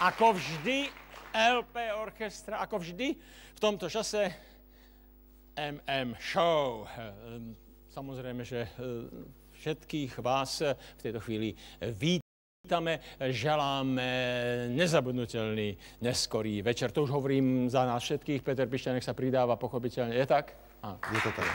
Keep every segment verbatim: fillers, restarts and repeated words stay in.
Ako vždy, el pé Orchestra, ako vždy, v tomto čase em em Show. Samozrejme, že všetkých vás v tejto chvíli vítame, želáme nezabudnutelný neskorý večer. To už hovorím za nás všetkých. Peter Pišťanek sa pridáva, pochopiteľne. Je tak? Á. Je to tak.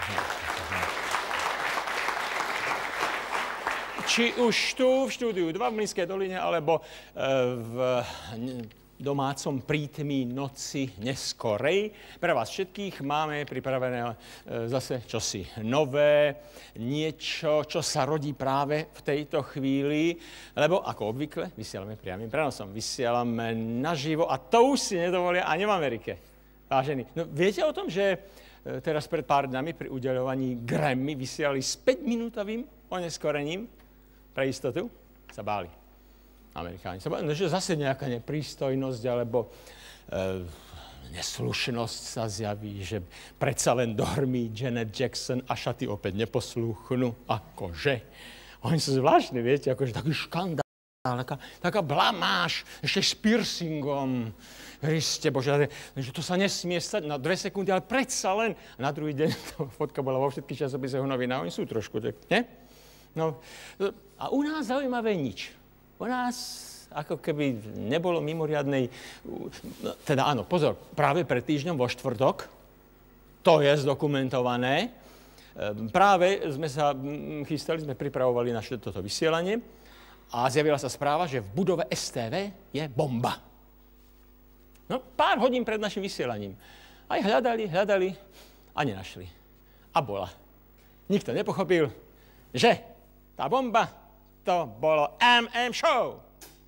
Či už tu v štúdiu dva v Mlynskej doline, alebo v domácom prítmí noci neskorej. Pre vás všetkých máme pripravené zase čosi nové, niečo, čo sa rodí práve v tejto chvíli, lebo ako obvykle vysielame priamym prenosom, vysielame naživo a to už si nedovolia ani v Amerike. Vážení, no viete o tom, že teraz pred pár dňami pri udeľovaní Grammy vysielali s päťminútovým oneskorením? Pre istotu sa báli. Amerikáni sa báli, no, že zase nejaká neprístojnosť alebo e, neslušnosť sa zjaví, že predsa len dormí Janet Jackson a šaty opäť neposlúchnú. Akože. Oni sú zvláštni, viete, akože taký škandál, taká, taká blamáž, ešte s piercingom. Kriste Bože, že to sa nesmie stať na dve sekundy, ale predsa len. Na druhý deň tá fotka bola vo všetkých časopisoch novinách, oni sú trošku, tak, ne? No, a u nás zaujímavé nič. U nás ako keby nebolo mimoriadnej... No, teda áno, pozor, práve pred týždňom vo štvrtok, to je zdokumentované, práve sme sa chystali, sme pripravovali na toto vysielanie a zjavila sa správa, že v budove es té vé je bomba. No, pár hodín pred našim vysielaním. Aj hľadali, hľadali a nenašli. A bola. Nikto nepochopil, že tá bomba, to bolo em em Show.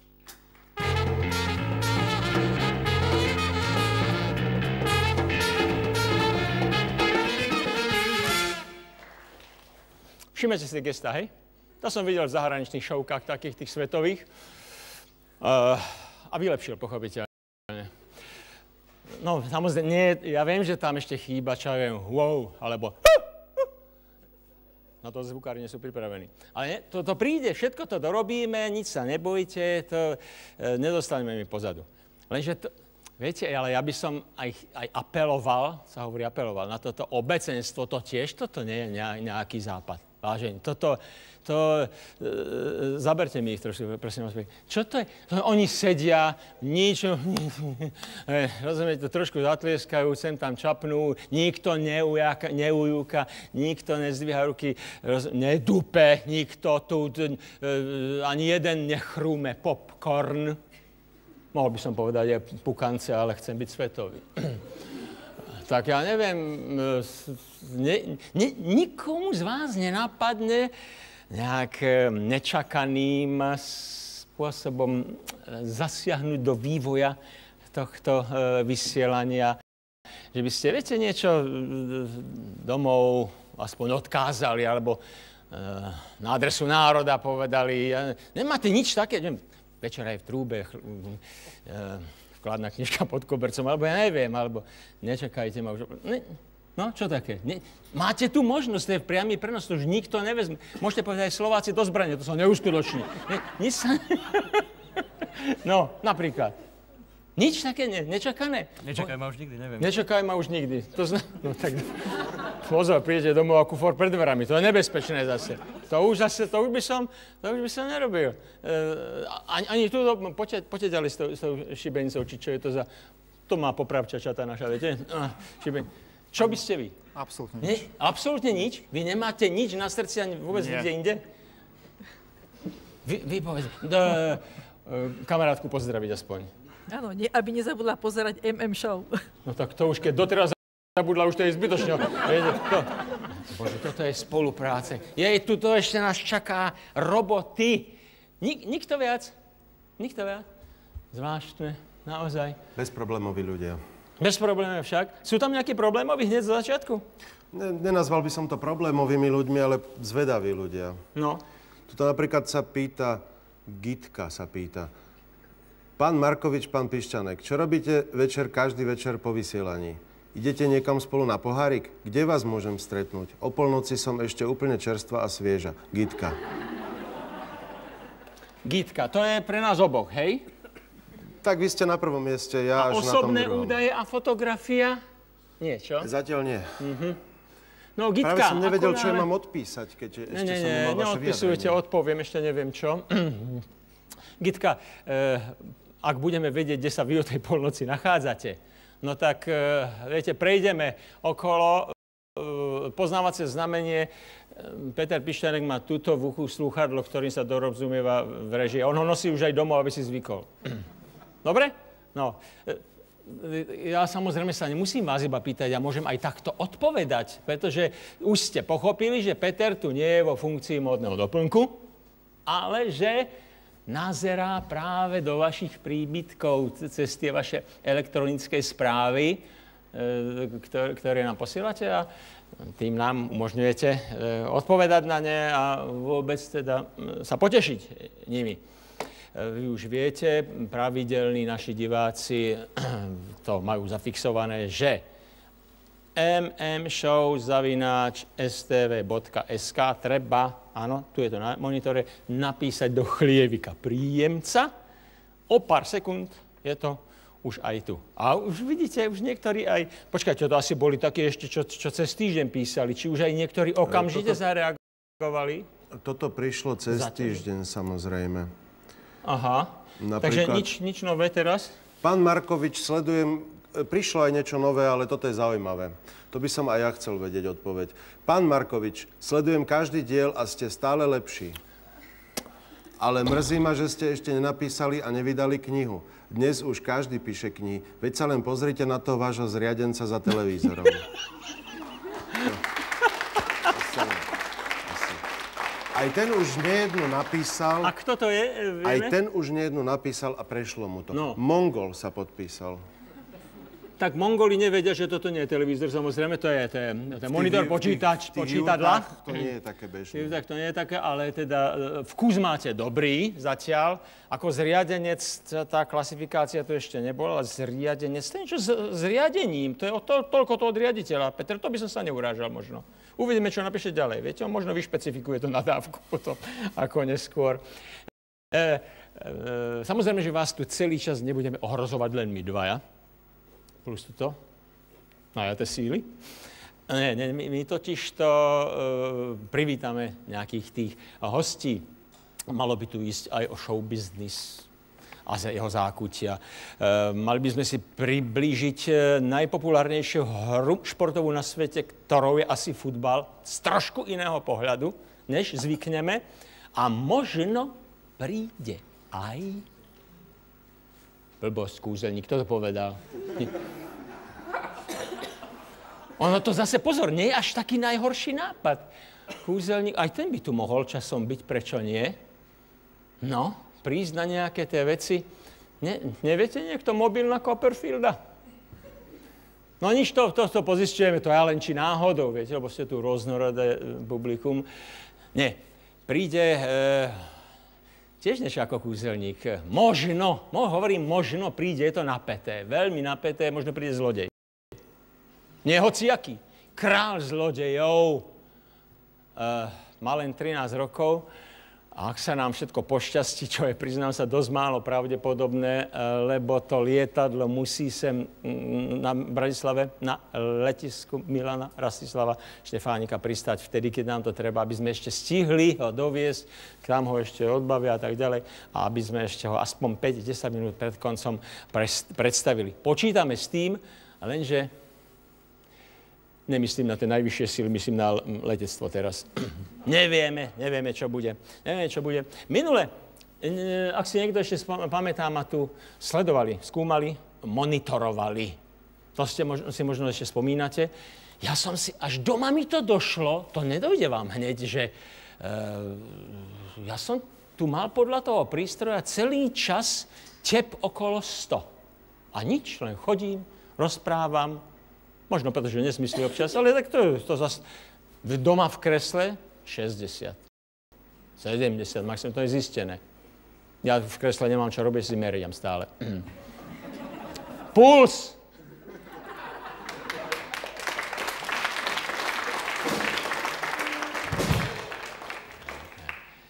Všimnete si gesta, hej? To som videl v zahraničných showkách, takých tých svetových. Uh, a vylepšil, pochopiteľne. No, samozrejme, nie, ja viem, že tam ešte chýba, čo ja viem, wow, alebo... Na to zvukári nie sú pripravení. Ale nie, to, to príde, všetko to dorobíme, nič sa nebojte, to e, nedostaneme mi pozadu. Lenže to, viete, ale ja by som aj, aj apeloval, sa hovorí apeloval, na toto obecenstvo, to tiež, toto nie je nejaký západ. Vážení, toto, to, e, zaberte mi ich trošku, prosím vás. Čo to je? To, oni sedia, nič, e, rozumiete, trošku zatlieskajú, sem tam čapnú, nikto neujaka, neujúka, nikto nezdvíha ruky, roz, nedupe, nikto tu, e, ani jeden nechrúme popcorn. Mohol by som povedať aj pukance, ale chcem byť svetový. Tak ja neviem, ne, ne, nikomu z vás nenapadne nejak nečakaným spôsobom zasiahnuť do vývoja tohto vysielania. Že by ste, viete, niečo domov aspoň odkázali, alebo na adresu národa povedali. Nemáte nič také, že večer aj v trúbe, vkladná knižka pod kobercom, alebo ja neviem, alebo nečakajte ma už. Ne, no, čo také? Ne, máte tu možnosť, to je priamy prenos, to už nikto nevezme. Môžete povedať aj Slováci do zbrane, to sa neuskutoční. Ne, nič sa... No, napríklad. Nič také ne, nečakané? Nečakaj ma už nikdy, neviem. Nečakaj ma už nikdy. To zna... No tak... Pozor, prídete domov a kufor pred dverami. To je nebezpečné zase. To už zase, to už by som, to už by som nerobil. E, ani, ani tu, poďte, poďte ďalej s tou, s tou šibenicou, či čo je to za... To má popravča čata naša, viete? Ah, šiben... Čo by ste vy? Absolútne nič. Nie? Absolútne nič? Vy nemáte nič na srdci ani vôbec nikde inde? Vy, vy povedzte. Da, e, kamarátku pozdraviť aspoň. Áno, ne, aby nezabudla pozerať em em Show. No tak to už, keď doteraz zabudla, už to je zbytočne. To, bože, toto je spolupráce. Jej, tuto ešte nás čaká roboty. Nik, nikto viac. Nikto viac. Zvláštne, naozaj. Bezproblémoví ľudia. Bez problémov však. Sú tam nejaké problémoví hneď z začiatku? Ne, nenazval by som to problémovými ľuďmi, ale zvedaví ľudia. No. Tuto napríklad sa pýta, Gitka sa pýta. Pán Markovič, pán Pišťanek, čo robíte večer, každý večer po vysielaní? Idete niekam spolu na pohárik? Kde vás môžem stretnúť? O polnoci som ešte úplne čerstvá a svieža. Gitka. Gitka, to je pre nás oboch, hej? Tak vy ste na prvom mieste, ja A až na tom osobné druhom. údaje a fotografia? Nie, čo? Zatiaľ nie. No, Gitka, Práve som nevedel, ako čo náhle- mám odpísať, keď ešte Nie, nie, som nie, nemal vaše neodpisujete, vyjadrenie. odpoviem, ešte neviem čo. Gitka, eh, ak budeme vedieť, kde sa vy o tej polnoci nachádzate, no tak, eh, viete, prejdeme okolo, eh, poznávacie znamenie, eh, Peter Pišťanek má tuto v uchu slúchadlo, ktorým sa dorozumieva v režii. On ho nosí už aj domov, aby si zvykol. Dobre? No. eh, Ja samozrejme sa nemusím vás iba pýtať, ja môžem aj takto odpovedať, pretože už ste pochopili, že Peter tu nie je vo funkcii módneho doplnku, ale že nazerá práve do vašich príbytkov cez tie vaše elektronické správy, ktoré, ktoré nám posielate a tým nám umožňujete odpovedať na ne a vôbec teda sa potešiť nimi. Vy už viete, pravidelní naši diváci to majú zafixované, že em em show zavináč es té vé bodka es ká treba, áno, tu je to na monitore, napísať do chlievika príjemca. O pár sekúnd je to už aj tu. A už vidíte, už niektorí aj... Počkajte, to asi boli také ešte, čo, čo cez týždeň písali. Či už aj niektorí okamžite toto, zareagovali? Toto prišlo cez Zatiaľ. týždeň, samozrejme. Aha, Napríklad- takže nič, nič nové teraz? Pán Markovič, sledujem, prišlo aj niečo nové, ale toto je zaujímavé. To by som aj ja chcel vedieť odpoveď. Pán Markovič, sledujem každý diel a ste stále lepší. Ale mrzí ma, že ste ešte nenapísali a nevydali knihu. Dnes už každý píše knihy. Veď sa len pozrite na toho vášho zriadenca za televízorom. Aj ten už nejednu napísal. A kto to je? Vieme? Aj ten už nejednu napísal a prešlo mu to. No. Mongol sa podpísal. Tak Mongoli nevedia, že toto nie je televízor, samozrejme, to je, to je, to je monitor, Tých- počítač, tých- tých počítadla. jurtách To nie je také bežné. Tak to nie je také, ale teda e, vkus máte dobrý zatiaľ. Ako zriadenec, tá klasifikácia to ešte nebola, ale zriadenec, to je niečo s zriadením, to je o to, toľko to od riaditeľa. Peter, to by som sa neurážal možno. Uvidíme, čo napíše ďalej. Viete, on možno vyšpecifikuje to nadávku potom, ako neskôr. E, e, samozrejme, že vás tu celý čas nebudeme ohrozovať len my dvaja, plus toto, najaté síly. Nie, nie, my, my totiž to e, privítame nejakých tých hostí. Malo by tu ísť aj o show business a za jeho zákutia. E, mali by sme si priblížiť e, najpopulárnejšiu hru športovú na svete, ktorou je asi futbal, z trošku iného pohľadu, než zvykneme. A možno príde aj... Blbosť, kúzelník, kto to povedal? Ono to zase, pozor, nie je až taký najhorší nápad. Kúzelník, aj ten by tu mohol časom byť, prečo nie? No, prísť na nejaké tie veci. Ne, neviete niekto mobil na Copperfielda? No nič, to, to, to pozistujeme, to je len či náhodou, viete, lebo ste tu rôznorodé publikum. Nie, príde... E, Tiež niečo ako kúzelník. Možno, mo, hovorím možno, príde, je to napäté. Veľmi napäté, možno príde zlodej. Nie hociaký. Král zlodejov. Uh, má len trinásť rokov. A ak sa nám všetko pošťastí, čo je, priznám sa, dosť málo pravdepodobné, uh, lebo to lietadlo musí sem mm, na Bratislave, na letisku Milana Rastislava Štefánika pristať vtedy, keď nám to treba, aby sme ešte stihli ho doviesť, tam ho ešte odbavia a tak ďalej, a aby sme ešte ho aspoň päť až desať minút pred koncom predstavili. Počítame s tým, lenže nemyslím na tie najvyššie síly, myslím na letectvo teraz. nevieme, nevieme, čo bude. Nevieme, čo bude. Minule, ak si niekto ešte pamätá, ma tu sledovali, skúmali, monitorovali. To ste možno, si možno ešte spomínate. Ja som si, až doma mi to došlo, to nedojde vám hneď, že e, ja som tu mal podľa toho prístroja celý čas tep okolo sto. A nič, len chodím, rozprávam, možno preto, že nesmyslí občas, ale tak to, to zase doma v kresle šesťdesiat, sedemdesiat, maximum, to je zistené. Ja v kresle nemám čo robiť, si meriam stále. Puls!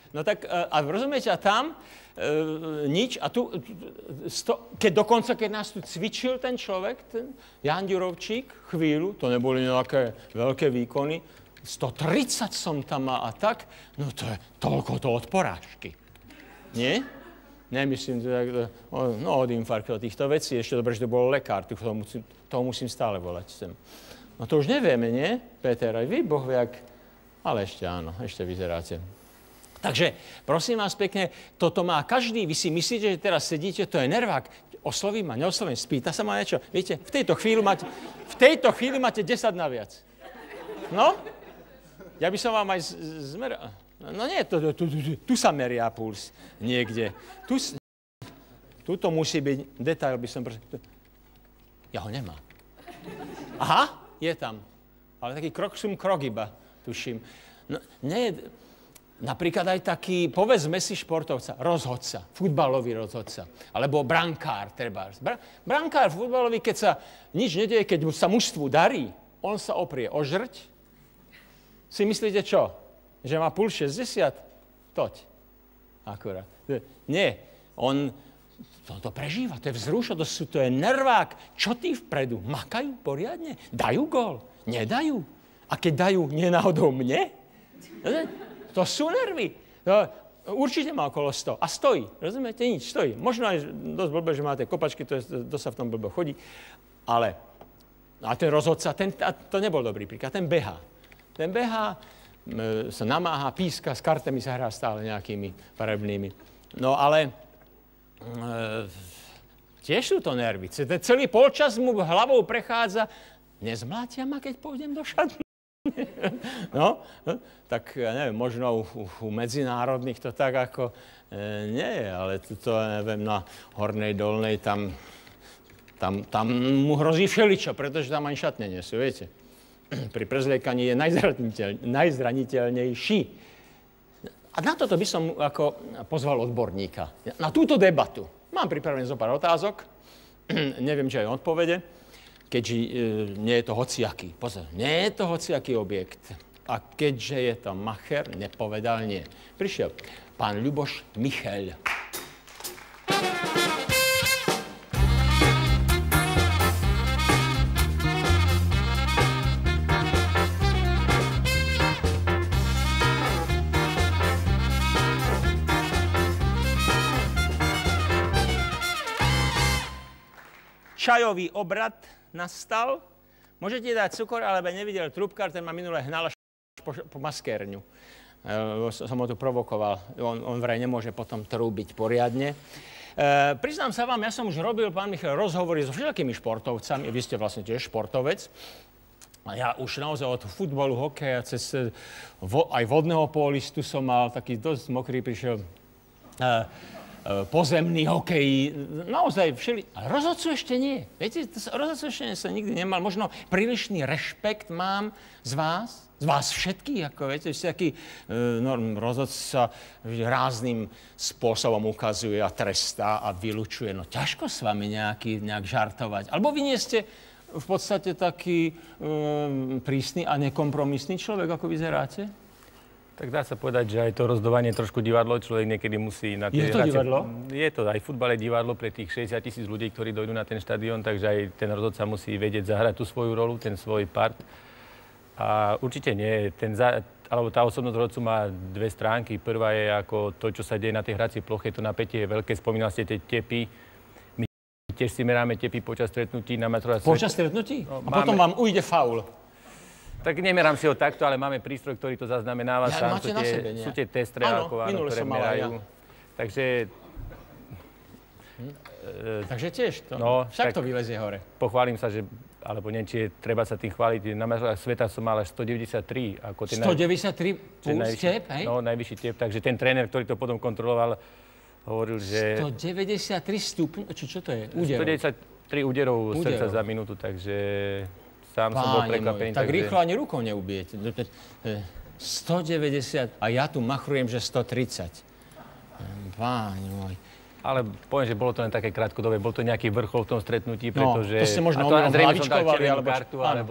No tak, a rozumiete, a tam e, nič. A tu, sto, keď dokonca, keď nás tu cvičil ten človek, ten Jan Ďurovčík, chvíľu, to neboli nejaké veľké výkony, sto tridsať som tam mal a tak, no to je toľko to od porážky. Nie? Nemyslím, no od infarktu, od týchto vecí, ešte dobre, že to bol lekár, toho musím, toho musím stále volať sem. No to už nevieme, nie, Peter, aj vy, Boh vie, ak... ale ešte áno, ešte vyzeráte. Takže, prosím vás pekne, toto má každý, vy si myslíte, že teraz sedíte, to je nervák, oslovím ma, neoslovím, spýta sa ma niečo. Viete, v tejto chvíli máte, v tejto chvíli máte desať naviac. No? Ja by som vám aj zmeral. No nie, tu, tu, tu, tu sa meria puls niekde. Tu, tu to musí byť, detail by som... Ja ho nemám. Aha, je tam. Ale taký krok sum krok iba, tuším. No, nie, napríklad aj taký, povedzme si športovca, rozhodca, futbalový rozhodca, alebo brankár, trebárs. Bra, brankár futbalový, keď sa nič nedieje, keď sa mužstvu darí, on sa oprie o žrť. Si myslíte čo? Že má puls šesťdesiat? Toť. Akurát. Nie, on to, to prežíva, to je vzrušo, to, sú, to je nervák. Čo tí vpredu? Makajú poriadne? Dajú gól? Nedajú? A keď dajú, nie náhodou mne? To sú nervy. To, určite má okolo sto. A stojí. Rozumiete? Nič, stojí. Možno aj dosť blbé, že máte kopačky, to, je, to sa v tom blbo chodí. Ale a ten rozhodca, ten, to nebol dobrý príklad, ten behá. Ten behá, sa namáha, píska, s kartami sa hrá stále nejakými farebnými. No ale e, tiež sú to nervy. Celý polčas mu hlavou prechádza, nezmlátia ma, keď pôjdem do šatne. No, tak ja neviem, možno u, u medzinárodných to tak ako e, nie je, ale to, neviem, na Hornej Dolnej tam, tam, tam mu hrozí všeličo, pretože tam ani šatne nie sú, viete. Pri prezliekaní je najzraniteľ, najzraniteľnejší. A na toto by som ako pozval odborníka. Na túto debatu. Mám pripravené zo pár otázok, neviem, či aj odpovede. Keďže e, nie je to hociaký, pozor, nie je to hociaký objekt. A keďže je to macher, nepovedal nie. Prišiel pán Ľuboš Michel. Čajový obrad nastal. Môžete dať cukor, ale nevidel trúbkar, ten ma minule hnal až po, po maskérňu. E, som ho tu provokoval. On, on vraj nemôže potom trúbiť poriadne. E, priznám sa vám, ja som už robil, pán Michal, rozhovory so všetkými športovcami. Vy ste vlastne tiež športovec. A ja už naozaj od futbalu, hokeja, cez vo, aj vodného pólistu som mal taký dosť mokrý, prišiel... E, pozemný hokej, naozaj všeli... Ale rozhodcu ešte nie. Viete, rozhodcu ešte sa nikdy nemal. Možno prílišný rešpekt mám z vás, z vás všetkých, ako viete, ste taký e, no, rozhodca rázným spôsobom ukazuje a trestá a vylučuje. No ťažko s vami nejaký, nejak žartovať. Alebo vy nie ste v podstate taký e, prísny a nekompromisný človek, ako vyzeráte? Tak dá sa povedať, že aj to rozdovanie je trošku divadlo. Človek niekedy musí na tie... Je to divadlo? Je to aj futbal je divadlo pre tých šesťdesiat tisíc ľudí, ktorí dojdú na ten štadión, takže aj ten rozhodca musí vedieť zahrať tú svoju rolu, ten svoj part. A určite nie. Ten za, alebo tá osobnosť rozhodcu má dve stránky. Prvá je ako to, čo sa deje na tej hracej ploche, to napätie je veľké. Spomínal ste tie tepy. My tiež si meráme tepy počas stretnutí na metrové... Počas stretnutí? No, a máme... potom vám ujde faul. Tak nemerám si ho takto, ale máme prístroj, ktorý to zaznamenáva. Ja, sám. Sú tie, sebe, sú tie testre, áno, ako, áno, ktoré merajú. Ja. Takže... Hm. E, Takže tiež to. No, však to vylezie hore. Pochválim sa, že... Alebo neviem, či je, treba sa tým chváliť. Na majstrovstvách sveta som mal až stodeväťdesiattri. Ako ten stodeväťdesiattri puls tep, hej? No, najvyšší tep. Takže ten tréner, ktorý to potom kontroloval, hovoril, že... stodeväťdesiattri stupňov? Či čo to je? Úderov? stodeväťdesiattri úderov srdca za minútu, takže... Sám som bol prekvapený. Tak rýchlo ani rukou neubijete. stodeväťdesiat a ja tu machrujem, že stotridsať. Páni môj. Ale poviem, že bolo to len také krátkodobé. Bol to nejaký vrchol v tom stretnutí, pretože... No, to ste možno omylom hlavičkovali, alebo... Kartu, alebo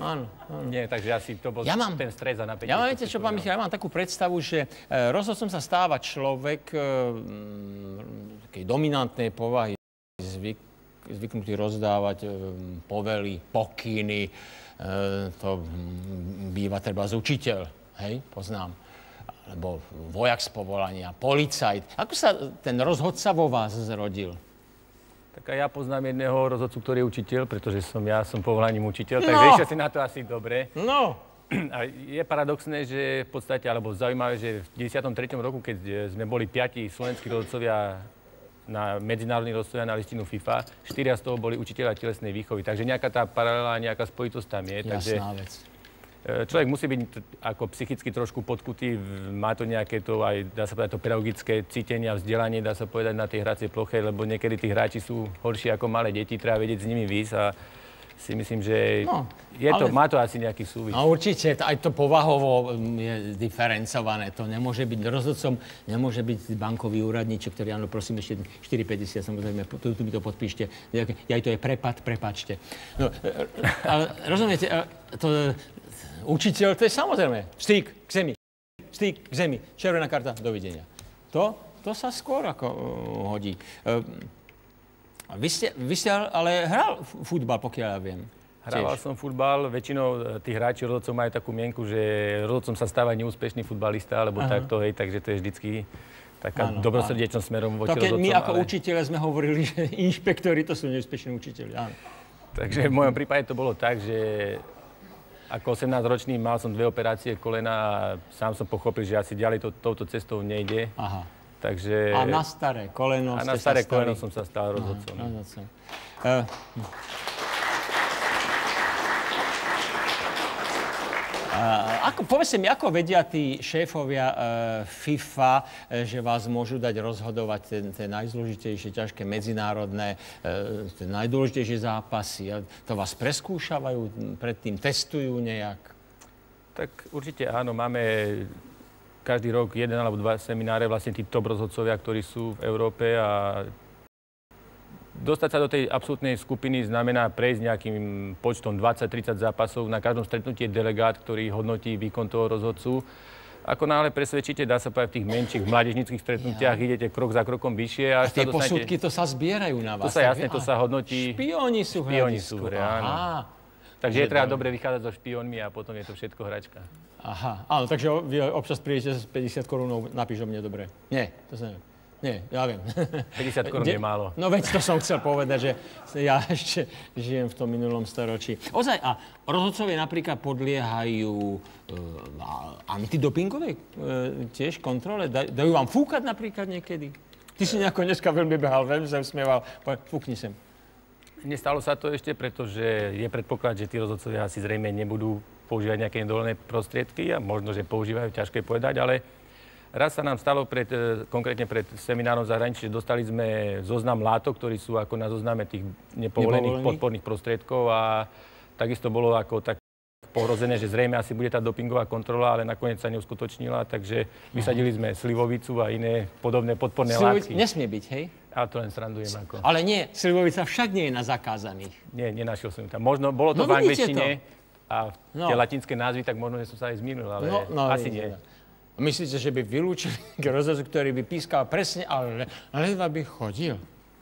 áno, áno. Nie, takže asi to bol ja mám, ten stres a napätie. Ja mám, viete čo, pán Michal, ja mám takú predstavu, že e, rozhodcom sa stáva človek e, m, takej dominantnej povahy, zvyk, zvyknutý rozdávať e, povely, pokyny, e, to m, býva treba z učiteľ, hej, poznám, alebo vojak z povolania, policajt. Ako sa ten rozhodca vo vás zrodil? Tak a ja poznám jedného rozhodcu, ktorý je učiteľ, pretože som ja som povolaním učiteľ, No. takže ešte si na to asi dobre. No. A je paradoxné, že v podstate, alebo zaujímavé, že v deväťdesiatom treťom roku, keď sme boli piati slovenskí rozhodcovia na medzinárodný rozhodcovia na listinu FIFA, štyria z toho boli učiteľa telesnej výchovy. Takže nejaká tá paralela, nejaká spojitosť tam je. Takže Jasná vec. človek musí byť ako psychicky trošku podkutý, má to nejaké to aj, dá sa povedať, to pedagogické cítenie a vzdelanie, dá sa povedať, na tej hracej ploche, lebo niekedy tí hráči sú horší ako malé deti, treba vedieť s nimi výjsť a si myslím, že No, je to, ale- má to asi nejaký súvis. No určite, t- aj to povahovo mm, je diferencované. To nemôže byť rozhodcom, nemôže byť bankový úradníček, ktorý, áno, prosím, ešte štyri päťdesiat, samozrejme, tu, tu mi to podpíšte. Ja to je prepad, prepáčte. No, e, ale rozumiete, e, to, učiteľ, to je samozrejme styk k zemi. Styk k zemi. Červená karta, dovidenia. To, to sa skôr ako uh, hodí. Uh, vy, ste, vy ste ale hral f- futbal, pokiaľ ja viem. Hrával Tiež. som futbal, väčšinou tých hráči rozhodcov majú takú mienku, že rozhodcom sa stáva neúspešný futbalista, alebo Aha. takto, hej, takže to je vždycky taká Áno, dobrosrdečnosť smerom voči To keď rozhodcom. my ako ale... učiteľe sme hovorili, že inšpektori to sú neúspešní učiteľi. Áno. Takže v mojom prípade to bolo tak, že ako osemnásťročný mal som dve operácie kolena a sám som pochopil, že asi ďalej to, touto cestou nejde. Aha. Takže... A na staré koleno a ste na staré sa stali... koleno som sa stal rozhodcom. Aha, rozhodcom. Uh, Uh, ako, povedzte mi, ako vedia tí šéfovia uh, FIFA, uh, že vás môžu dať rozhodovať ten, tie najzložitejšie, ťažké medzinárodné, uh, tie najdôležitejšie zápasy? A to vás preskúšavajú, predtým testujú nejak? Tak určite áno, máme každý rok jeden alebo dva semináre, vlastne tí top rozhodcovia, ktorí sú v Európe a dostať sa do tej absolútnej skupiny znamená prejsť nejakým počtom dvadsať tridsať zápasov. Na každom stretnutí je delegát, ktorý hodnotí výkon toho rozhodcu. Ako náhle presvedčíte, dá sa povedať v tých menších mládežníckych stretnutiach, ja. idete krok za krokom vyššie. A Až tie sa dostanete... posudky, to sa zbierajú na vás. To sa jasne, tak, to sa hodnotí. Špióni sú v Špióni sú hľadisku. v hre, áno. Aha. Takže Že je treba to- dobre vychádzať so špiónmi a potom je to všetko hračka. Aha, áno, takže vy občas prídete s päťdesiat korún, napíš o mne dobre. Nie, to sa neviem. Nie, ja viem. päťdesiat korún Kde- je málo. No veď to som chcel povedať, že ja ešte žijem v tom minulom storočí. Ozaj, a rozhodcovia napríklad podliehajú e, antidopingovej e, tiež kontrole? Da, dajú vám fúkať napríklad niekedy? Ty si nejako dneska veľmi behal, veľmi sa usmieval. Povedz, fúkni sem. Nestalo sa to ešte, pretože je predpoklad, že tí rozhodcovia asi zrejme nebudú používať nejaké nedovolené prostriedky a možno, že používajú, ťažké povedať, ale raz sa nám stalo pred, konkrétne pred seminárom v zahraničí, že dostali sme zoznam látok, ktorí sú ako na zozname tých nepovolených Nepovolených? podporných prostriedkov a takisto bolo ako tak pohrozené, že zrejme asi bude tá dopingová kontrola, ale nakoniec sa neuskutočnila, takže vysadili sme slivovicu a iné podobné podporné Slivovic látky. nesmie byť, hej? Ale to len srandujem ako. Ale nie, slivovica však nie je na zakázaných. Nie, nenašiel som ju tam. Možno bolo to No v vidíte angličtine a No. tie latinské názvy, tak možno, že som sa aj zmýlil, ale No, no, asi nie. nie. Myslíte, že by vylúčili rozhodcu, ktorý by pískal presne, ale ledva by chodil?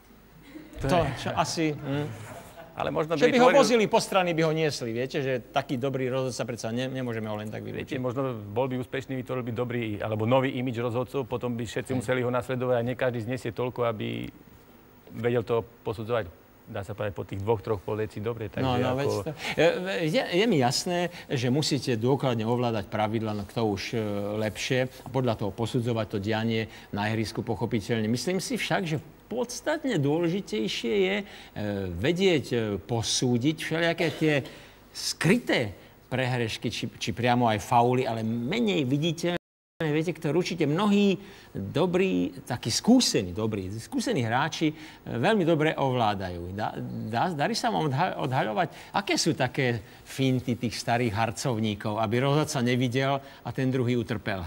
To, čo asi... Hm? Ale možno Že by ho tvoril- vozili po strany, by ho niesli. Viete, že taký dobrý rozhodca predsa ne, nemôžeme ho len tak Viete, vylúčiť. možno bol by úspešný, vytvoril by dobrý, alebo nový imidž rozhodcov, potom by všetci museli ho nasledovať a nie každý znesie toľko, aby vedel to posudzovať, dá sa povedať, po tých dvoch, troch podleci dobre. Takže No, no, ako... veď to, je, je mi jasné, že musíte dôkladne ovládať pravidla, no kto už e, lepšie, a podľa toho posudzovať to dianie na ihrisku pochopiteľne. Myslím si však, že podstatne dôležitejšie je e, vedieť e, posúdiť všelijaké tie skryté prehrešky, či, či priamo aj fauly, ale menej viditeľné. Viete, ktoré určite mnohí dobrí, takí skúsení, dobrí, skúsení hráči e, veľmi dobre ovládajú. Dá, dá, darí sa vám odha- odhaľovať, aké sú také finty tých starých harcovníkov, aby rozhodca nevidel a ten druhý utrpel?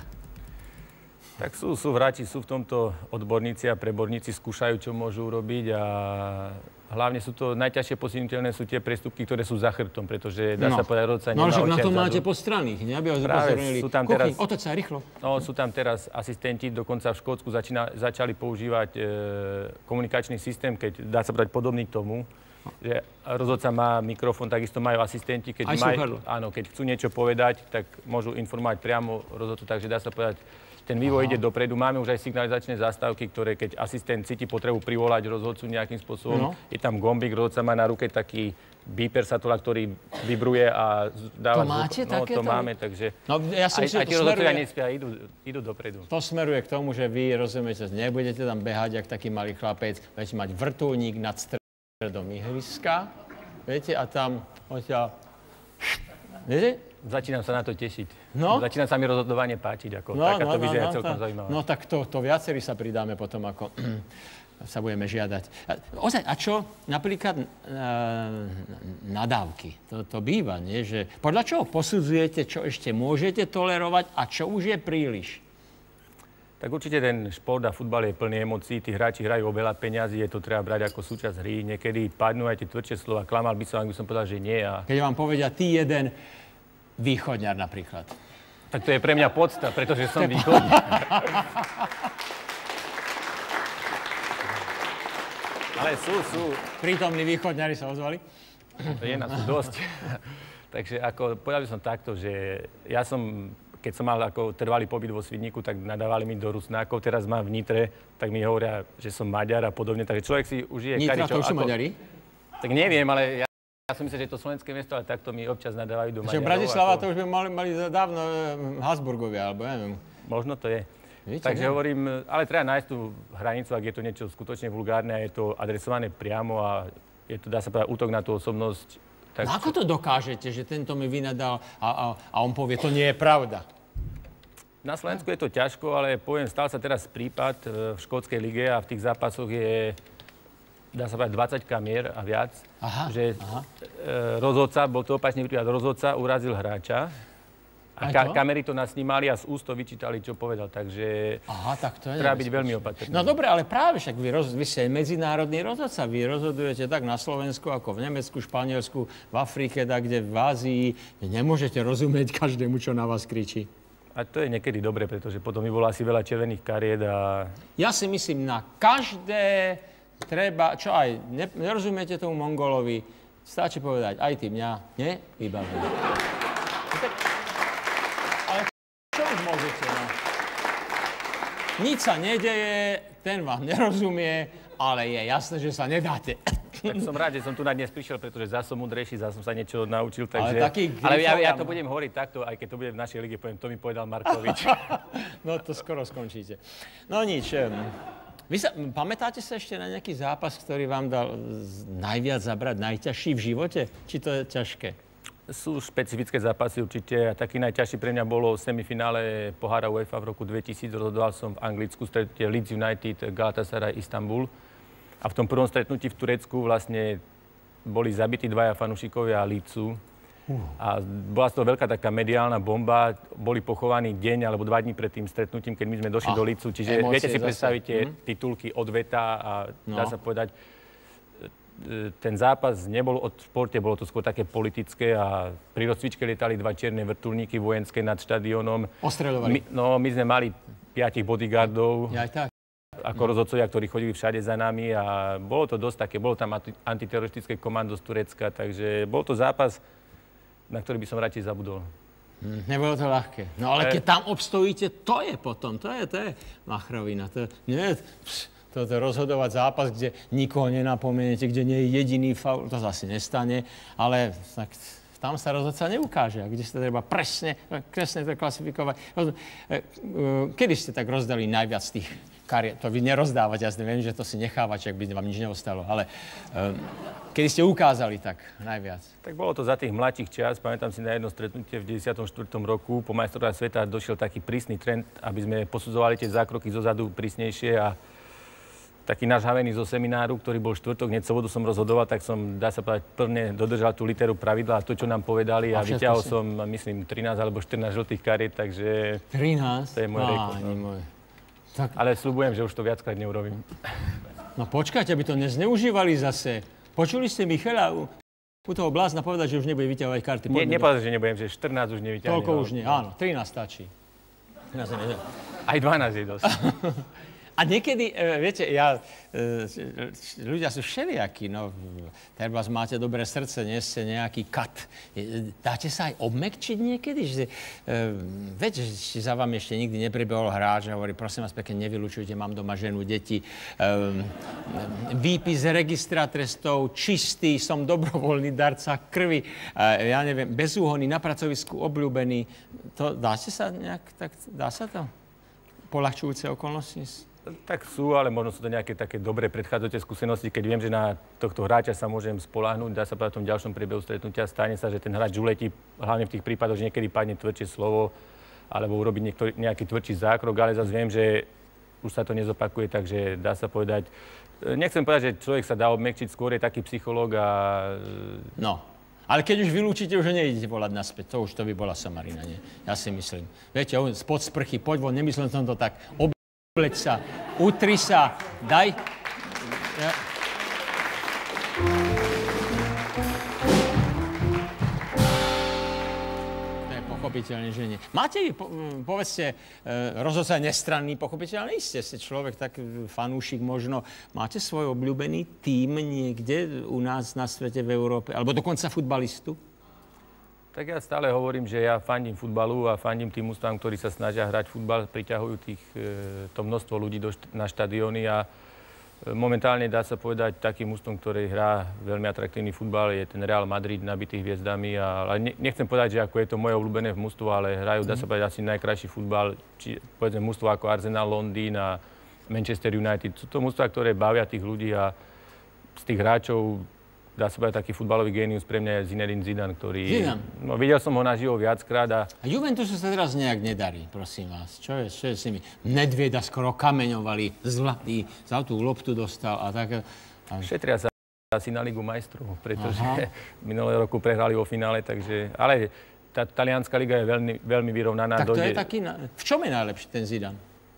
Tak sú, sú hráči, sú v tomto odborníci a preborníci, skúšajú, čo môžu urobiť a hlavne sú to najťažšie postihnuteľné sú tie priestupky, ktoré sú za chrbtom, pretože dá No. sa povedať, rodca No nemá ale však na očiach to vzadu. máte postranných, ne? Aby vás Práve, upozornili. sú tam Kuchyň, teraz- otoč sa rýchlo. No, sú tam teraz asistenti, dokonca v Škótsku začína, začali používať e, komunikačný systém, keď dá sa povedať podobný k tomu, že rozhodca má mikrofón, takisto majú asistenti, keď, Aj maj, slúchadlo. áno, keď chcú niečo povedať, tak môžu informovať priamo rozhodcu, takže dá sa povedať, ten vývoj ide dopredu. Máme už aj signalizačné zastávky, ktoré keď asistent cíti potrebu privolať rozhodcu nejakým spôsobom, No. je tam gombík, rozhodca má na ruke taký beeper satola, ktorý vibruje a dáva To máte zvuk. No, takéto? to máme, takže No, ja si aj, myslím, aj že tí to rozhodcovia smeruje, nespia, idú, idú dopredu. to smeruje k tomu, že vy, rozumiete, nebudete tam behať, jak taký malý chlapec, budete mať vrtuľník nad stredom ihriska, viete, a tam odtiaľ, viete? Začínam sa na to tešiť. No. Začína sa mi rozhodovanie páčiť, ako No, takáto no, no, vízia no, je celkom to- zaujímavá. No tak to, to viacerí sa pridáme potom, ako sa budeme žiadať. A, ozaj, a čo napríklad e, nadávky? To, to býva, nie? Že podľa čoho posudzujete, čo ešte môžete tolerovať a čo už je príliš? Tak určite ten šport a futbal je plný emócií, tí hráči hrajú o veľa peňazí, je to treba brať ako súčasť hry. Niekedy padnú aj tie tvrdšie slova, klamal by som, ak by som povedal, že nie. A... Keď vám povedia, ty jeden východňar napríklad. Tak to je pre mňa podsta, pretože som východník. Ale sú, sú. Prítomní východňari sa ozvali? Je nás tu dosť. Takže ako, povedal by som takto, že ja som, keď som mal ako trvalý pobyt vo Svidníku, tak nadávali mi do Rusnákov, teraz mám v Nitre, tak mi hovoria, že som Maďar a podobne. Takže človek si užije Nitra, kadečo, to už sú ako- Maďari? Tak neviem, ale ja, ja som myslel, že je to slovenské mesto, ale takto mi občas nadávajú do Že Maďarov. Bratislava to ako- už by mali, mali dávno e, Habsburgovia, alebo ja neviem. Možno to je. Viete, Takže ne? hovorím, ale treba nájsť tú hranicu, ak je to niečo skutočne vulgárne a je to adresované priamo a je to, dá sa povedať, útok na tú osobnosť. Tak... No ako to dokážete, že tento mi vynadal a, a, a on povie, to nie je pravda? Na Slovensku je to ťažko, ale poviem, stal sa teraz prípad e, v škótskej lige a v tých zápasoch je, dá sa povedať, dvadsať kamier a viac. Aha, že aha. E, rozhodca, bol to opačný prípad, rozhodca urazil hráča a Aj ka- to? kamery to nasnímali a z úst to vyčítali, čo povedal. Takže Aha, tak to je treba byť nebezpečné. veľmi opatrný. No dobre, ale práve však vy, roz, vy ste medzinárodný rozhodca. Vy rozhodujete tak na Slovensku, ako v Nemecku, Španielsku, v Afrike, tak kde v Ázii. Nemôžete rozumieť každému, čo na vás kričí. A to je niekedy dobre, pretože potom by bolo asi veľa červených kariet a Ja si myslím, na každé treba, čo aj, ne, nerozumiete tomu Mongolovi, stačí povedať, aj ty mňa, nie? Vybavené. No tak, ale čo už môžete, no? Nič sa nedeje, ten vám nerozumie, ale je jasné, že sa nedáte. tak som rád, že som tu na dnes prišiel, pretože zase som múdrejší, zase som sa niečo naučil. Takže... taký ale ja, ja grifov- to budem hovoriť takto, aj keď to bude v našej lige, poviem, to mi povedal Markovič. No to skoro skončíte. No nič. em, Vy sa, m, pamätáte sa ešte na nejaký zápas, ktorý vám dal z- najviac zabrať, najťažší v živote? Či to je ťažké? Sú špecifické zápasy určite a taký najťažší pre mňa bolo v semifinále pohára UEFA v roku dvetisíc. Rozhodoval som v Anglicku stretnutie Leeds United, Galatasaray, Istanbul. A v tom prvom stretnutí v Turecku vlastne boli zabití dvaja fanúšikovia Leedsu. A bola z toho veľká taká mediálna bomba. Boli pochovaní deň alebo dva dní pred tým stretnutím, keď my sme došli Ah, do Leedsu. Čiže emócie viete si zase. predstaviť tie Mhm. titulky odveta a dá No. sa povedať, e, ten zápas nebol o športe, bolo to skôr také politické a pri rozcvičke lietali dva čierne vrtuľníky vojenské nad štadiónom. Ostreľovali. My, no, my sme mali piatich bodyguardov Ja aj tak. ako rozhodcovia, ktorí chodili všade za nami a bolo to dosť také, bolo tam anti- antiteroristické komando z Turecka, takže bol to zápas, na ktorý by som radšej zabudol. Hm, nebolo to ľahké. No ale E- keď tam obstojíte, to je potom, to je, to je machrovina. To, nie, pš, toto rozhodovať zápas, kde nikoho nenapomeniete, kde nie je jediný faul, to sa asi nestane, ale tak, tam sa rozhodca neukáže, a kde sa treba presne, presne to klasifikovať. Roz- e, e, Kedy ste tak rozdali najviac tých kariet? To vy nerozdávate, ja viem, že to si nechávate, ak by vám nič neostalo, ale e, kedy ste ukázali tak najviac? Tak bolo to za tých mladších čas. Pamätám si na jedno stretnutie v deväťdesiatom štvrtom roku. Po majstrovstvách sveta došiel taký prísny trend, aby sme posudzovali tie zákroky zozadu prísnejšie a taký náš havený zo semináru, ktorý bol štvrtok, hneď sobotu som rozhodoval, tak som, dá sa povedať, plne dodržal tú literu pravidla a to, čo nám povedali a, A všetko vyťahol si- som, myslím, trinásť alebo štrnásť žltých kariet, takže... trinásť? To je môj rekord, Páni no. môj. Tak, Ale sľubujem, že už to viackrát neurobím. no počkajte, aby to nezneužívali zase Počuli ste Michala u, u toho blázna povedať, že už nebude vyťahovať karty? Nie, nepovedal, že nebudem, že štrnásť už nevyťahne. Toľko už nie, áno, trinásť stačí. trinásť nie. Aj dvanásť je dosť. A niekedy, viete, ja, ľudia sú všelijakí, no, teraz máte dobré srdce, nie ste nejaký kat. Dáte sa aj obmekčiť niekedy? Že, viete, či za vami ešte nikdy nepribehol hráč a hovorí, prosím vás pekne, nevylučujte, mám doma ženu, deti. Výpis z registra trestov, čistý, som dobrovoľný darca krvi, ja neviem, bez úhony, na pracovisku obľúbený. To dáte sa nejak, tak dá sa to? Poľahčujúce okolnosti? Tak sú, ale možno sú to nejaké také dobré predchádzajúce skúsenosti, keď viem, že na tohto hráča sa môžem spoľahnúť, dá sa povedať v tom ďalšom priebehu stretnutia, stane sa, že ten hráč uletí, hlavne v tých prípadoch, že niekedy padne tvrdšie slovo, alebo urobí niektorý, nejaký tvrdší zákrok, ale zase viem, že už sa to nezopakuje, takže dá sa povedať, nechcem povedať, že človek sa dá obmekčiť, skôr je taký psychológ a... No. Ale keď už vylúčite, už nejdete volať naspäť. To už to by bola somarina, nie? Ja si myslím. Viete, spod sprchy, poď von, nemyslím som to tak. Obleď sa, utri sa, daj. Ja. To je pochopiteľne, že nie. Máte vy, po, povedzte, rozhodca nestranný, pochopiteľne iste ste človek, tak fanúšik možno. Máte svoj obľúbený tím niekde u nás na svete, v Európe? Alebo dokonca futbalistu? Tak ja stále hovorím, že ja fandím futbalu a fandím tým ústavom, ktorí sa snažia hrať futbal, priťahujú tých, to množstvo ľudí do, na štadióny a momentálne dá sa povedať takým ústom, ktorý hrá veľmi atraktívny futbal, je ten Real Madrid nabitý hviezdami. A, ale nechcem povedať, že ako je to moje obľúbené mužstvo, ale hrajú, dá sa povedať, asi najkrajší futbal, či povedzme mužstvo ako Arsenal, Londýn a Manchester United. Sú to mužstvá, ktoré bavia tých ľudí a z tých hráčov dá sa povedať, taký futbalový génius pre mňa je Zinedine Zidane, ktorý... Zidane. No, videl som ho naživo viackrát a... A Juventusu sa teraz nejak nedarí, prosím vás. Čo je, čo je s nimi? Nedvieda skoro kameňovali, zlatý, zlatú loptu dostal a tak... A... Šetria sa asi na Ligu majstrov, pretože minulé roku prehrali vo finále, takže... Ale tá talianská liga je veľmi, veľmi vyrovnaná. Tak to dojde... je taký... Na... V čom je najlepší ten Zidane?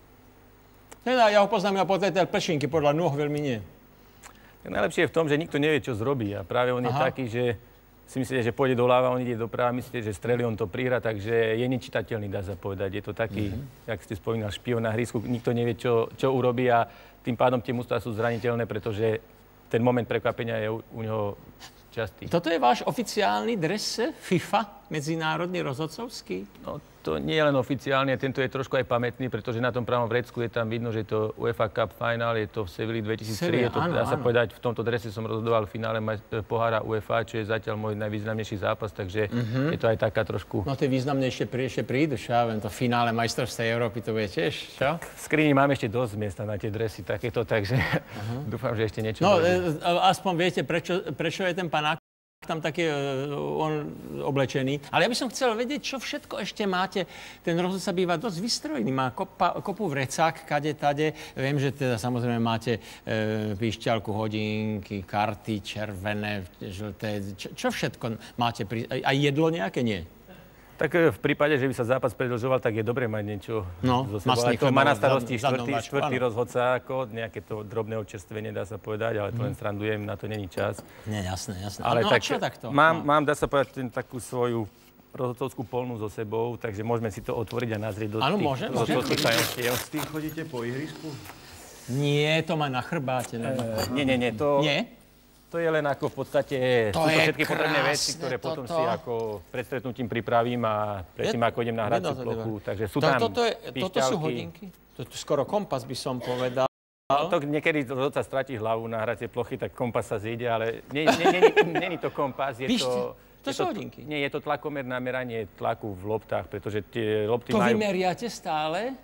Teda ja ho poznám, ja podľa tej pešinky, podľa nôh veľmi nie. Najlepšie je v tom, že nikto nevie, čo zrobí. A práve on Aha. je taký, že si myslíte, že pôjde doľava, on ide doprava, myslíte, že strelí, on to prihra, takže je nečitateľný, dá sa povedať. Je to taký, mm-hmm. jak ste spomínal, špion na hrísku, nikto nevie, čo, čo urobí a tým pádom tie mužstvá sú zraniteľné, pretože ten moment prekvapenia je u, u neho častý. Toto je váš oficiálny dres FIFA, medzinárodný rozhodcovský? No, to nie je len oficiálne, tento je trošku aj pamätný, pretože na tom pravom vrecku je tam vidno, že je to UEFA Cup Final, je to v Sevilli dvetisíctri. Je to, áno, dá sa áno. povedať, v tomto drese som rozhodoval v finále pohára UEFA, čo je zatiaľ môj najvýznamnejší zápas, takže uh-huh. je to aj taká trošku... No tie významnejšie ešte prídu, čo ja viem, to finále majstrovstiev Európy, to bude tiež, čo? V skrini mám ešte dosť miesta na tie dresy takéto, takže uh-huh. dúfam, že ešte niečo... No, e, aspoň viete, prečo, prečo je ten panák tam taký on oblečený. Ale ja by som chcel vedieť, čo všetko ešte máte. Ten rozhodca býva dosť vystrojený, má kopa, kopu vrecák, kade, tade. Viem, že teda samozrejme máte e, píšťalku, hodinky, karty, červené, žlté. Čo, čo všetko máte? Pri... Aj jedlo nejaké? Nie. Tak v prípade, že by sa zápas predĺžoval, tak je dobre mať niečo no, zo sebou. To má na starosti štvrtý, štvrtý rozhodca, ako nejaké to drobné občerstvenie, dá sa povedať, ale to len srandujem, na to není čas. Nie, jasné, jasné. Ale no tak, a čo takto? Mám, no. mám, dá sa povedať, ten, takú svoju rozhodcovskú polnu so sebou, takže môžeme si to otvoriť a nazrieť do ano, tých môžem, rozhodcovských tajomstiev. S tým chodíte po ihrisku? Nie, to má na chrbáte. E, nie, nie, nie, to... Nie? To je len ako v podstate, to sú to všetky krásne, potrebné veci, ktoré toto. potom si ako pred stretnutím pripravím a predtým, ako idem na hraciu plochu. Takže sú to, tam toto, je, toto sú hodinky? To je skoro kompas, by som povedal. No, to niekedy rozhodca stratí hlavu na hracie plochy, tak kompas sa zíde, ale nie, nie, nie, nie, nie je to kompas, je Píšte, to... To sú hodinky? Nie, je to tlakomer na meranie tlaku v loptách, pretože tie lopty to majú... To vy meriate stále?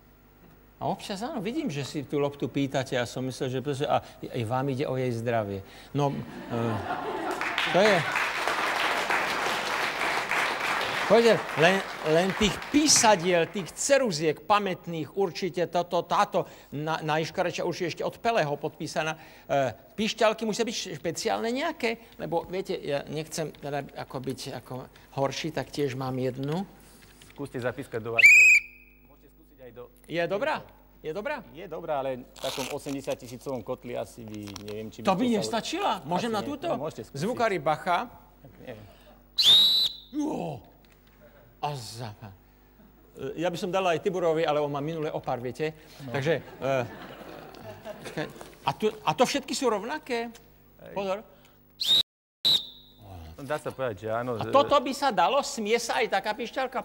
A občas áno, vidím, že si tú loptu pýtate a som myslel, že pretože, a aj vám ide o jej zdravie. No, uh, to je... Poďte, len, len tých písadiel, tých ceruziek pamätných, určite toto, táto na, na Iškareča už je ešte od Pelého podpísaná. Uh, píšťalky musia byť špeciálne nejaké? Lebo viete, ja nechcem teda ako byť ako horší, tak tiež mám jednu. Skúste zapískať do vašej. Je dobrá? Je dobrá? Je dobrá, ale v takom osemdesiat tisícovom kotli asi by, neviem, či by... To by sa- nestačila? Môžem Asi na nie. túto? No, môžete skúsiť. Zvukári Bacha. Tak neviem. Jo. A za... Ja by som dal aj Tiburovi, ale on má minulé opár, viete? No. Takže... Uh, a, tu, a to všetky sú rovnaké? Hej. Pozor. Dá sa povedať, že áno. A toto by sa dalo? Smie sa aj taká pišťalka?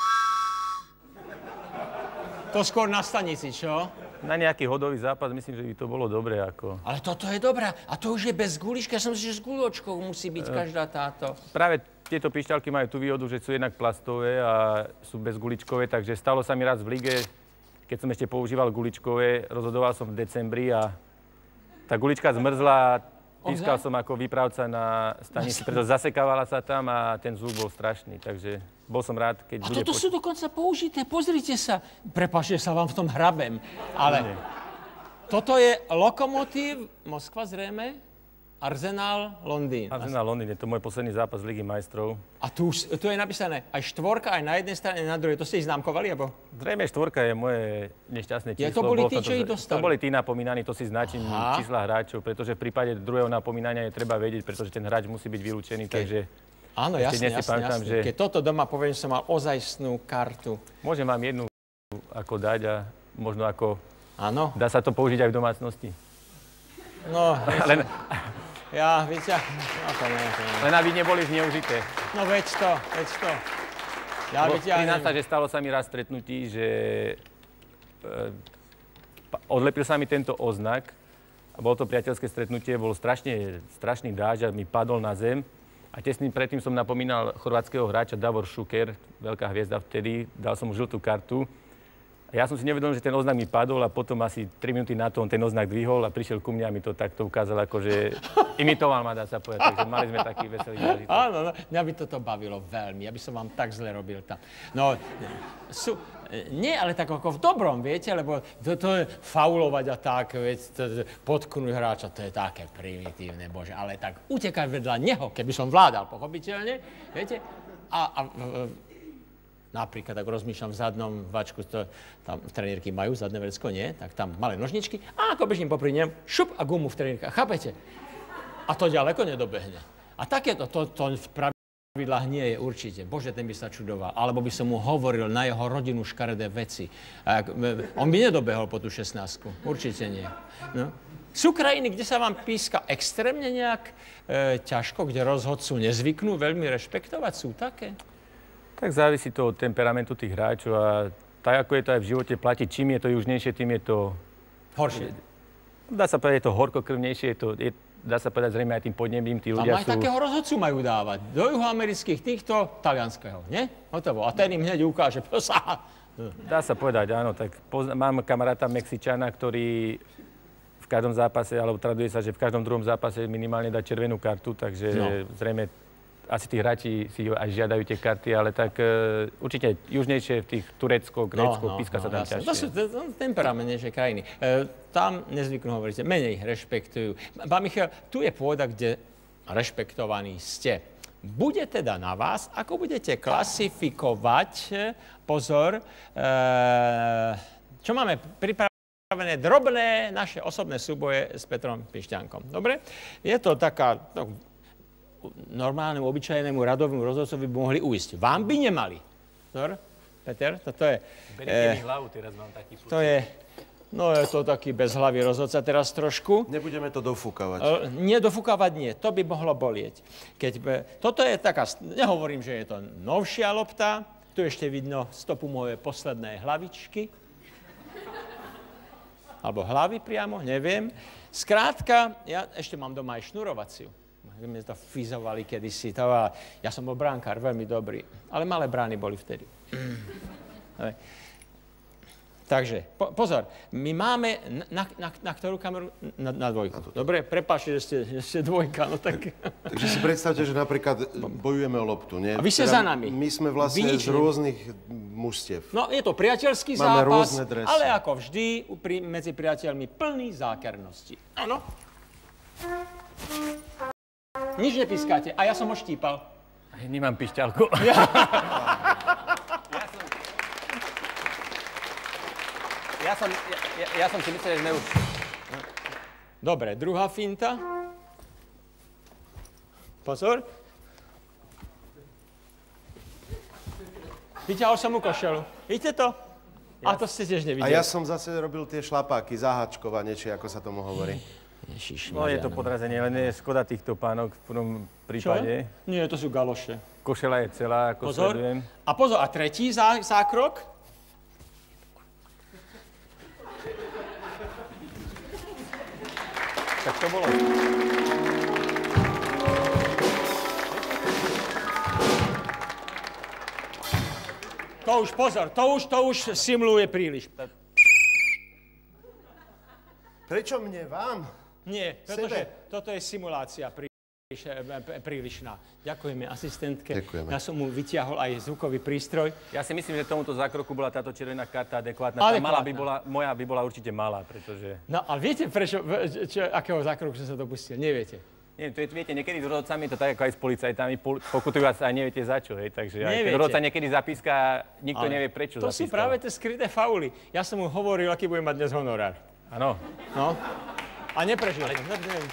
To skôr na stanici, čo? Na nejaký hodový zápas myslím, že by to bolo dobré. Ako... Ale toto je dobré. A to už je bez guličky. Ja som si, že s guľočkou musí byť každá táto. Práve tieto pišťalky majú tú výhodu, že sú jednak plastové a sú bezguličkové, takže stalo sa mi raz v lige, keď som ešte používal guličkové, rozhodoval som v decembri a tá gulička zmrzla, pískal som ako výpravca na stanici, pretože zasekávala sa tam a ten zvuk bol strašný, takže bol som rád, keď A bude... toto poč- sú dokonca použité, pozrite sa. Prepáčte, sa vám v tom hrabem, ale Nie. toto je Lokomotív, Moskva zrejme, Arsenal, Londýn. Arsenal Londýn, je to môj posledný zápas Ligy majstrov. A tu, už- tu je napísané aj štvorka, aj na jednej strane, aj na druhej. To ste ich známkovali, alebo? Zrejme štvorka je moje nešťastné Je, číslo. to boli Bolo tí, to- čo ich to- dostali. To boli tí napomínaní, to si značím Aha. čísla hráčov, pretože v prípade druhého napomínania je treba vedieť, pretože ten hráč musí byť vylúčený, takže Áno, Ešte jasne, dnes si jasne, pamätám, jasne. že- Keď toto doma poviem, že som mal ozajstnú kartu. môžem vám jednu ako dať a možno ako... Áno? Dá sa to použiť aj v domácnosti. No, Len, ja, víte, no to nie, to nie. len aby neboli zneužité. No veď to, veď to. Ja Bo vyťahnem. priznám sa, že stalo sa mi raz stretnutí, že e, pa- odlepil sa mi tento oznak a bolo to priateľské stretnutie, bol strašne, strašný dážď a mi padol na zem. A tesným predtým som napomínal chorvátskeho hráča Davor Šuker, veľká hviezda vtedy, dal som mu žltú kartu. A ja som si nevedomil, že ten oznak mi padol a potom asi tri minúty na to on ten oznak dvihol a prišiel ku mne a mi to takto ukázal, akože imitoval ma, dá sa povedať. Takže mali sme taký veselý zážitok. Áno, no, mňa by toto bavilo veľmi, ja by som vám tak zle robil tam. No, sú, nie, ale tak ako v dobrom, viete, lebo to, to je faulovať a tak, viete, to, potknúť hráča, to je také primitívne, bože, ale tak utekať vedľa neho, keby som vládal, pochopiteľne, viete, a, a napríklad, ak rozmýšľam v zadnom vačku, to, tam trenírky majú, zadné vrecko nie, tak tam malé nožničky a ako bežím popri ňom, šup a gumu v trenírkach, chápete? A to ďaleko nedobehne. A takéto, to, to v pravidlách nie je určite. Bože, ten by sa čudoval. Alebo by som mu hovoril na jeho rodinu škaredé veci. A, on by nedobehol po tú šestnástku. Určite nie. No. Sú krajiny, kde sa vám píska extrémne nejak e, ťažko, kde rozhodcu nezvyknú veľmi rešpektovať. Sú také? Tak závisí to od temperamentu tých hráčov a tak, ako je to aj v živote, platí, čím je to južnejšie, tým je to... Horšie. Dá sa povedať, je to horkokrvnejšie, je to, je, dá sa povedať zrejme aj tým podnebím, tí Tam ľudia aj sú... takého rozhodcu majú dávať. Do juhoamerických týchto, talianského, nie? Hotovo. A ten im hneď ukáže. Dá sa povedať, áno. Tak pozna, mám kamaráta Mexičana, ktorý v každom zápase, alebo traduje sa, že v každom druhom zápase minimálne dá červenú kartu, takže No. zrejme asi tí hráči si aj žiadajú tie karty, ale tak uh, určite južnejšie v tých Turecko, Grécko, píska sa tam jasne. ťažšie. To sú to, to, temperamentnejšie krajiny. E, tam nezvyknú hovoriť, menej rešpektujú. Pán Michal, tu je pôda, kde rešpektovaní ste. Bude teda na vás, ako budete klasifikovať, pozor, e, čo máme pripravené drobné naše osobné súboje s Petrom Pišťankom. Dobre? Je to taká... No, normálnemu, obyčajnému radovému rozhodcovi by mohli uísť. Vám by nemali. Pozor, Peter, toto je... Beriete mi hlavu, teraz mám taký pocit. To je... No je to taký bezhlavý rozhodca teraz trošku. Nebudeme to dofúkavať. E, nie, dofúkavať nie. To by mohlo bolieť. Keď, e, toto je taká... Nehovorím, že je to novšia lopta. Tu ešte vidno stopu mojej poslednej hlavičky. Alebo hlavy priamo, neviem. Skrátka, ja ešte mám doma aj šnurovaciu. My to fizovali kedysi. To var, ja som bol brankár, veľmi dobrý. Ale malé brány boli vtedy. Takže, po, pozor, my máme na, na, na ktorú kameru? Na, na dvojku. Dobre, prepáčte, že ste, že ste dvojka, no tak... Takže si predstavte, že napríklad bojujeme o loptu, nie? A vy ste za nami. My sme vlastne Vy nič z ne- rôznych mužstiev. No, je to priateľský Máme zápas, rôzne dresy. ale ako vždy, pri, medzi priateľmi plný zákernosti. Áno. Nič nepískate. A ja som ho štípal. Aj nemám pišťalku. Ja som, ja, ja som si myslel, že sme už... Dobre, druhá finta. Pozor. Vyťahol som mu košelu. Vidíte to? A to ste tiež nevideli. A ja som zase robil tie šlapáky, zaháčkovanie, či ako sa tomu hovorí. Ježiš, No je to podrazenie, len je škoda týchto pánok v prvom prípade. Čo? Nie, to sú galoše. Košela je celá, ako Pozor. sledujem. A pozor, a tretí zá, zákrok. Tak to bolo. To už, pozor, to už, to už simuluje príliš. Prečo mne, vám? Nie, pretože toto je simulácia príliš, prílišná. Ďakujeme asistentke. Ďakujeme. Ja som mu vytiahol aj zvukový prístroj. Ja si myslím, že tomuto zákroku bola táto červená karta adekvátna. Adekvátna. Tá malá by bola, moja by bola určite malá, pretože... No a viete, prečo, čo, akého zákroku som sa dopustil? Neviete. Nie, to je, viete, niekedy s rozhodcami je to tak, ako aj s policajtami, pokutujú vás a neviete za čo, hej, takže aj ten rozhodca niekedy zapíska a nikto Ale nevie prečo to zapískal. sú práve tie skryté fauly. Ja som mu hovoril, aký budem mať dnes honorár. Áno. No. A neprežil. Ale... Mne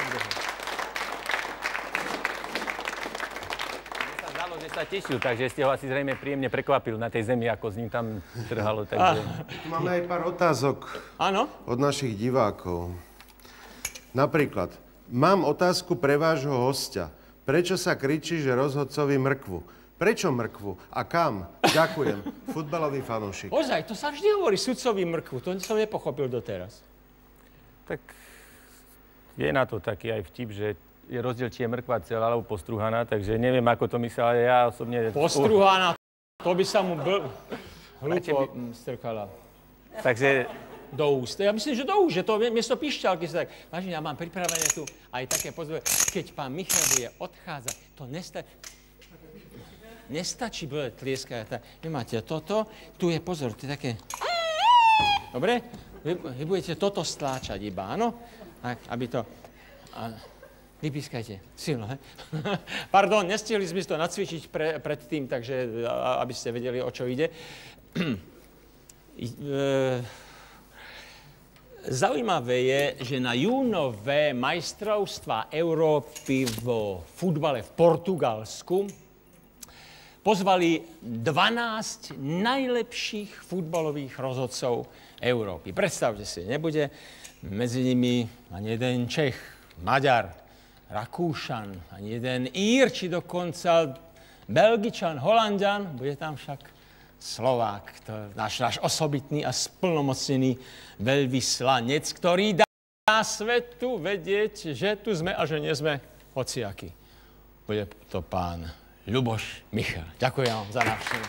sa zdalo, že sa tešil, takže ste ho asi zrejme príjemne prekvapil na tej zemi, ako s ním tam trhalo, takže... Tu máme aj pár otázok Áno? od našich divákov. Napríklad, mám otázku pre vášho hostia. Prečo sa kričí, že rozhodcovi mrkvu? Prečo mrkvu? A kam? Ďakujem. Futbalový fanúšik. Ozaj, to sa vždy hovorí sudcovi mrkvu. To som nepochopil doteraz. Tak je na to taký aj vtip, že je rozdiel, či je mrkva celá alebo postruhaná, takže neviem, ako to myslel, ale ja osobne... Postruhaná, to by sa mu bl... Radšej hlúpo by- strkala Takže do úst. Ja myslím, že do úst, že to miesto pišťalky sa tak... Vážne, ja mám pripravené tu aj také pozvore. Keď pán Michal bude odchádzať, to nestačí. Nestačí bude tlieskať. Vy máte toto, tu je pozor, to je také... Dobre? Vy, vy budete toto stláčať iba, áno? Tak, aby to... A, vypískajte. Silno, he? Pardon, nestihli sme si to nacvičiť pre, predtým, takže a, aby ste vedeli, o čo ide. I, e, Zaujímavé je, že na júnové majstrovstvá Európy vo futbale v Portugalsku pozvali dvanásť najlepších futbalových rozhodcov Európy. Predstavte si, nebude medzi nimi ani jeden Čech, Maďar, Rakúšan, ani jeden Ír, či dokonca Belgičan, Holanďan, bude tam však Slovák, to, náš, náš osobitný a splnomocnený veľvyslanec, ktorý dá svetu vedieť, že tu sme a že nie sme hociakí. Bude to pán Ľuboš Michal. Ďakujem vám za návštevu.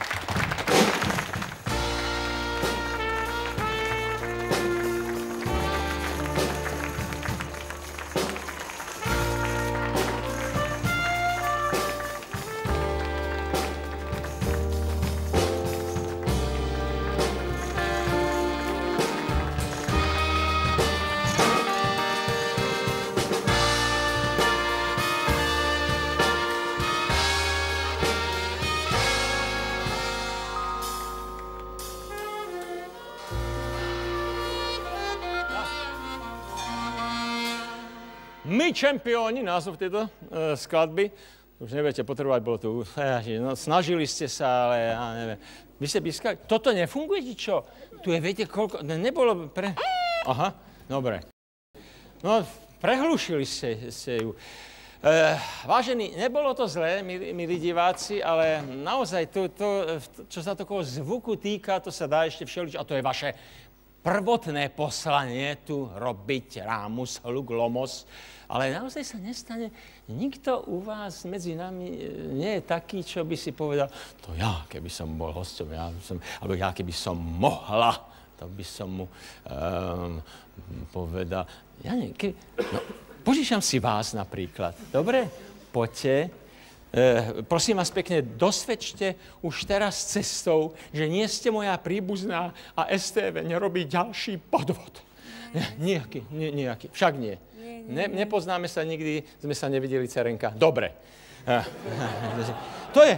My čempióni, názov tejto e, skladby, už neviete, potrebovať bolo tu, no, snažili ste sa, ale ja neviem. Vy ste pískali, toto nefunguje, či čo? Tu je, viete, koľko, ne, nebolo pre... Aha, dobre. No, prehlušili ste, ste ju. E, vážení, nebolo to zlé, milí, milí diváci, ale naozaj, to, to, čo sa toho zvuku týka, to sa dá ešte všelič, a to je vaše prvotné poslanie tu robiť rámus, hluk, lomos, ale naozaj sa nestane, nikto u vás medzi nami nie je taký, čo by si povedal, to ja, keby som bol hosťom, ja by som, alebo ja, keby som mohla, to by som mu um, povedal, ja neviem, keby, no, požičam si vás napríklad, dobre? Poďte. E, prosím vás pekne, dosvedčte už teraz cestou, že nie ste moja príbuzná a es té vé nerobí ďalší podvod. Nie, nejaký, nie, nejaký, však nie. Ne, nepoznáme sa nikdy, sme sa nevideli, Cerenka. Dobre. E, to je,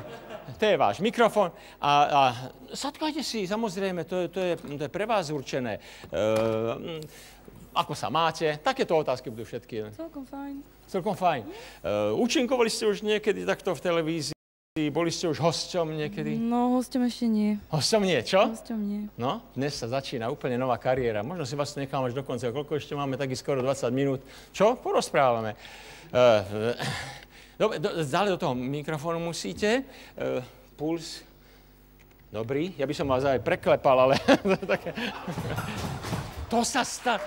to je váš mikrofón. A, a sadkajte si, samozrejme, to, to, je, to je pre vás určené. E, ako sa máte? Takéto otázky budú všetky. Celkom fajn. Celkom fajn. E, účinkovali ste už niekedy takto v televízii? Boli ste už hosťom niekedy? No, hosťom ešte nie. Hosťom nie, čo? Hosťom nie. No, dnes sa začína úplne nová kariéra. Možno si vás nechám až do konca. Koľko ešte máme? Taký skoro dvadsať minút. Čo? Porozprávame. Uh, dobre, do, dále do toho mikrofónu musíte. Uh, puls. Dobrý. Ja by som vás aj preklepal, ale... To sa stalo.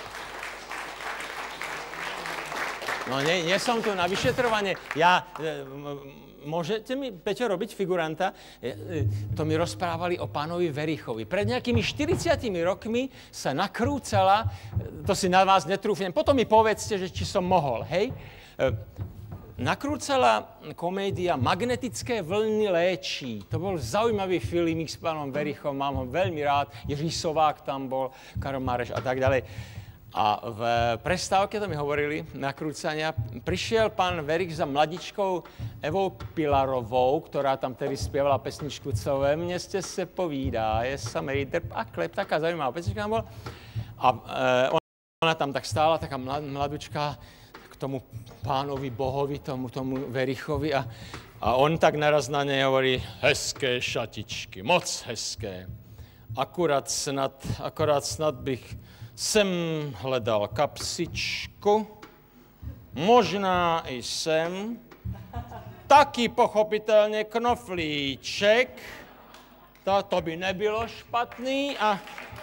No, nie, nie som tu na vyšetrovanie. Ja... Uh, Môžete mi, Peťo, robiť figuranta? To mi rozprávali o pánovi Verichovi. Pred nejakými štyridsiatimi rokmi sa nakrúcala, to si na vás netrúfnem, potom mi povedzte, že či som mohol, hej? Nakrúcala komédia Magnetické vlny léčí. To bol zaujímavý filmík s pánom Verichom, mám ho veľmi rád. Jiří Sovák tam bol, Karol Mareš a tak ďalej. A v prestávke, to mi hovorili, nakrúcania, prišiel pán Verich za mladičkou Evou Pilarovou, ktorá tam tedy spievala pesničku Co ve mne ste se povídá, je samej drb a klep, taká zaujímavá pesnička tam bola. A e, ona tam tak stála, taká mlad, mladučka, k tomu pánovi bohovi, tomu, tomu Verichovi a, a on tak naraz na nej hovorí, hezké šatičky, moc hezké. Akurát snad, akurát snad bych sem hledal kapsičku, možná i sem, taky pochopitelně knoflíček, to, to by nebylo špatný a,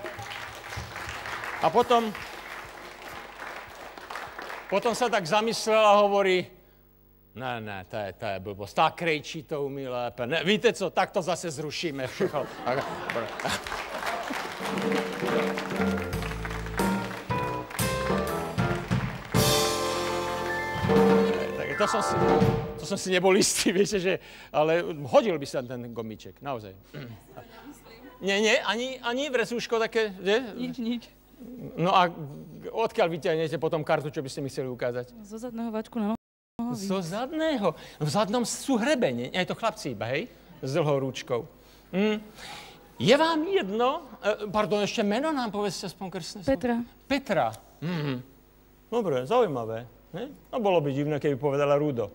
a potom, potom sa tak zamyslel a hovorí, ne, ne, to je, to je blbost, tá Krejčí to umí lépe, ne, víte co, tak to zase zrušíme všechno. To som, si, to som si nebol istý, viete, že... Ale hodil by sa ten gomíček, naozaj. Nie, nie, ani, ani vrecúško také, že? Nič, nič. No a odkiaľ vyťahnete potom kartu, čo by ste mi chceli ukázať? Zo zadného váčku na nohu. Zo zadného? V zadnom sú hrebene. Nie, je to chlapci iba, hej? S dlhou rúčkou. Hm. Je vám jedno... Pardon, ešte meno nám povedzte aspoň krstné. Petra. Petra. Mhm. Dobre, zaujímavé. Ne? No bolo by divné, keby povedala Rudo.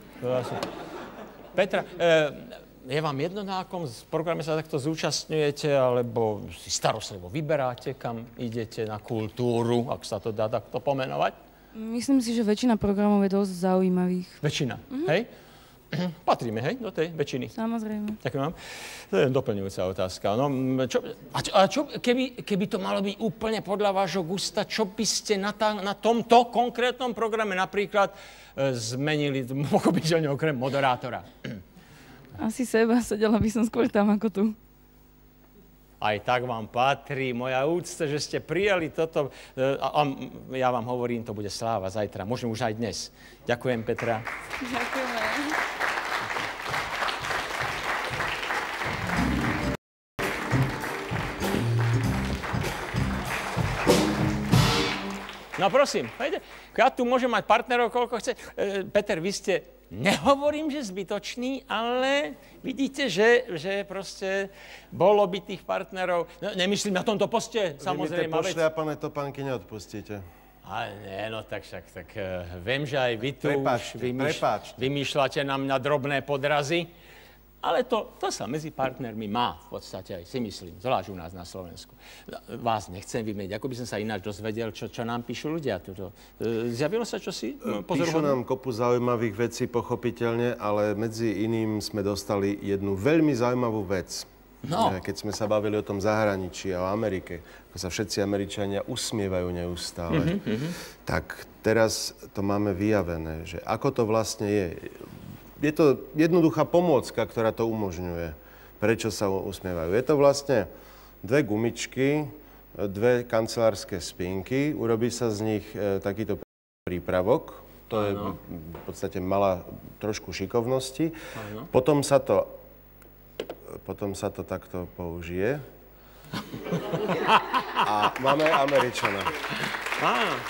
Petra, e, je vám jedno, na akom programe sa takto zúčastňujete, alebo si starostlivo vyberáte, kam idete na kultúru, ak sa to dá takto pomenovať? Myslím si, že väčšina programov je dosť zaujímavých. Väčšina, mm-hmm. hej? Patríme, hej, do tej väčšiny. Samozrejme. Ďakujem vám. To je doplňujúca otázka. No, čo, a čo, a čo keby, keby to malo byť úplne podľa vášho gusta, čo by ste na, tá, na tomto konkrétnom programe napríklad e, zmenili, pochopiteľne okrem moderátora? Asi seba, sedela by som skôr tam ako tu. Aj tak vám patrí, moja úcta, že ste prijali toto. E, a, a ja vám hovorím, to bude sláva zajtra, možno už aj dnes. Ďakujem, Petra. Ďakujeme. No prosím, hejde, ja tu môžem mať partnerov, koľko chce. E, Peter, vy ste, nehovorím, že zbytočný, ale vidíte, že, že proste bolo by tých partnerov, no, nemyslím na tomto poste, samozrejme. Vy mi tie pošľapané topánky neodpustíte. Ale nie, no tak však, tak uh, viem, že aj vy tu prepáčte, už vymýš, prepáčte. vymýšľate na mňa drobné podrazy. Ale to, to sa medzi partnermi má v podstate aj, si myslím, zvlášť u nás na Slovensku. Vás nechcem vymeniť, ako by som sa ináč dozvedel, čo, čo nám píšu ľudia. Toto. Zjavilo sa čosi? Píšu nám kopu zaujímavých vecí, pochopiteľne, ale medzi iným sme dostali jednu veľmi zaujímavú vec. No. Keď sme sa bavili o tom zahraničí a o Amerike, ako sa všetci Američania usmievajú neustále, mm-hmm. tak teraz to máme vyjavené, že ako to vlastne je. Je to jednoduchá pomôcka, ktorá to umožňuje. Prečo sa usmievajú? Je to vlastne dve gumičky, dve kancelárske spinky, urobí sa z nich e, takýto prípravok. To je v podstate malá trošku šikovnosti. Ano. Potom sa to, potom sa to takto použije. A máme Američana. Áno.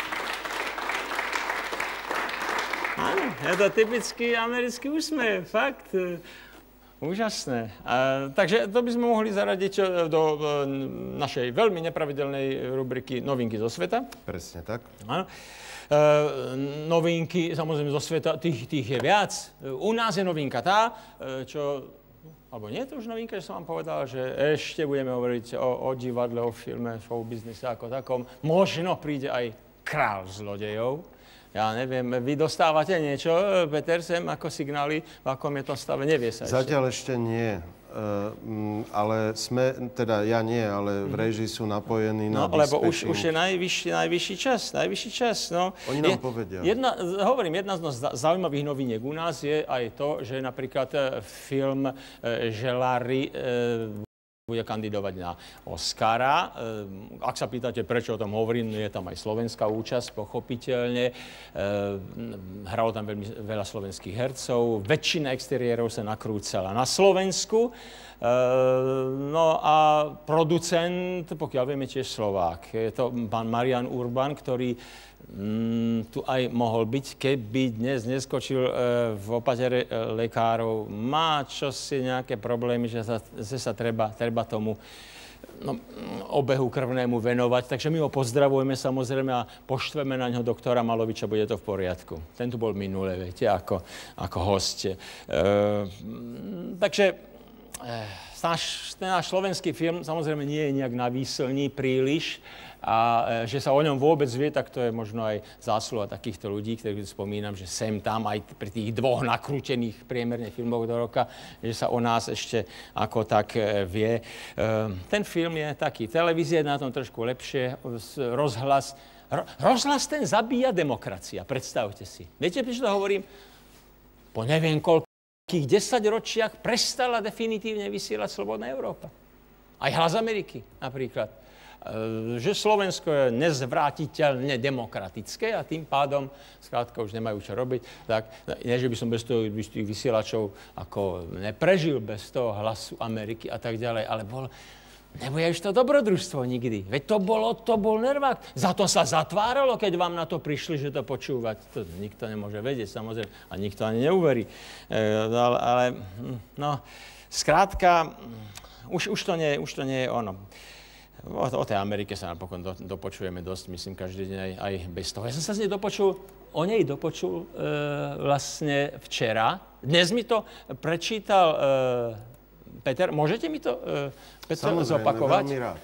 Áno, je to typický americký úsmev, fakt. Úžasné. A, takže to by sme mohli zaradiť do e, našej veľmi nepravidelnej rubriky Novinky zo sveta. Presne tak. Áno. E, novinky, samozrejme, zo sveta, tých, tých je viac. U nás je novinka tá, e, čo... Alebo nie je to už novinka, že som vám povedal, že ešte budeme hovoriť o, o divadle, o filme, show business ako takom. Možno príde aj král zlodejov. Ja neviem, vy dostávate niečo, Peter, sem ako signály, v akom je to stave, nevie sa ešte. Zatiaľ ešte nie, uh, ale sme, teda ja nie, ale v režii sú napojení na no, lebo už, dispečing. už je najvyšší, najvyšší čas, najvyšší čas, no. Oni nám je, povedia. Jedna, hovorím, jedna z zaujímavých noviniek u nás je aj to, že napríklad film Želári bude kandidovať na Oscara. Ak sa pýtate, prečo o tom hovorím, je tam aj slovenská účasť, pochopiteľne. Hralo tam veľmi, veľa slovenských hercov. Väčšina exteriérov sa nakrúcala na Slovensku. No a producent, pokiaľ vieme, tiež Slovák. Je to pán Marian Urban, ktorý Mm, tu aj mohol byť, keby dnes neskočil e, v opatere e, lekárov. Má čosi nejaké problémy, že sa, že sa treba, treba tomu no, obehu krvnému venovať. Takže my ho pozdravujeme samozrejme a poštveme na ňo doktora Maloviča, bude to v poriadku. Ten tu bol minule, viete, ako, ako host. E, takže e, náš, ten náš slovenský film samozrejme nie je nejak navýselný príliš. A že sa o ňom vôbec vie, tak to je možno aj zásluha takýchto ľudí, ktorých spomínam, že sem tam aj pri tých dvoch nakrútených priemerne filmoch do roka, že sa o nás ešte ako tak vie. Ten film je taký, televízia je na tom trošku lepšie, rozhlas. Rozhlas ten zabíja demokracia, predstavte si. Viete, prečo to hovorím? Po neviem koľkých desaťročiach prestala definitívne vysielať Slobodná Európa. Aj Hlas Ameriky napríklad. Že Slovensko je nezvrátiteľne demokratické a tým pádom skrátka už nemajú čo robiť. Tak, nie, že by som bez toho bez tých vysielačov ako neprežil bez toho Hlasu Ameriky a tak ďalej, ale bol, nebude už to dobrodružstvo nikdy. Veď to bolo, to bol nervák. Za to sa zatváralo, keď vám na to prišli, že to počúvať. To nikto nemôže vedieť, samozrejme, a nikto ani neuverí. E, ale, ale, no, skrátka, už, už, to nie, už to nie je ono. O, o tej Amerike sa napokon do, dopočujeme dosť, myslím, každý deň aj, aj bez toho. Ja som sa z nej dopočul, o nej dopočul e, vlastne včera. Dnes mi to prečítal e, Peter. Môžete mi to, e, Peter, zopakovať? Samozrejme, veľmi rád.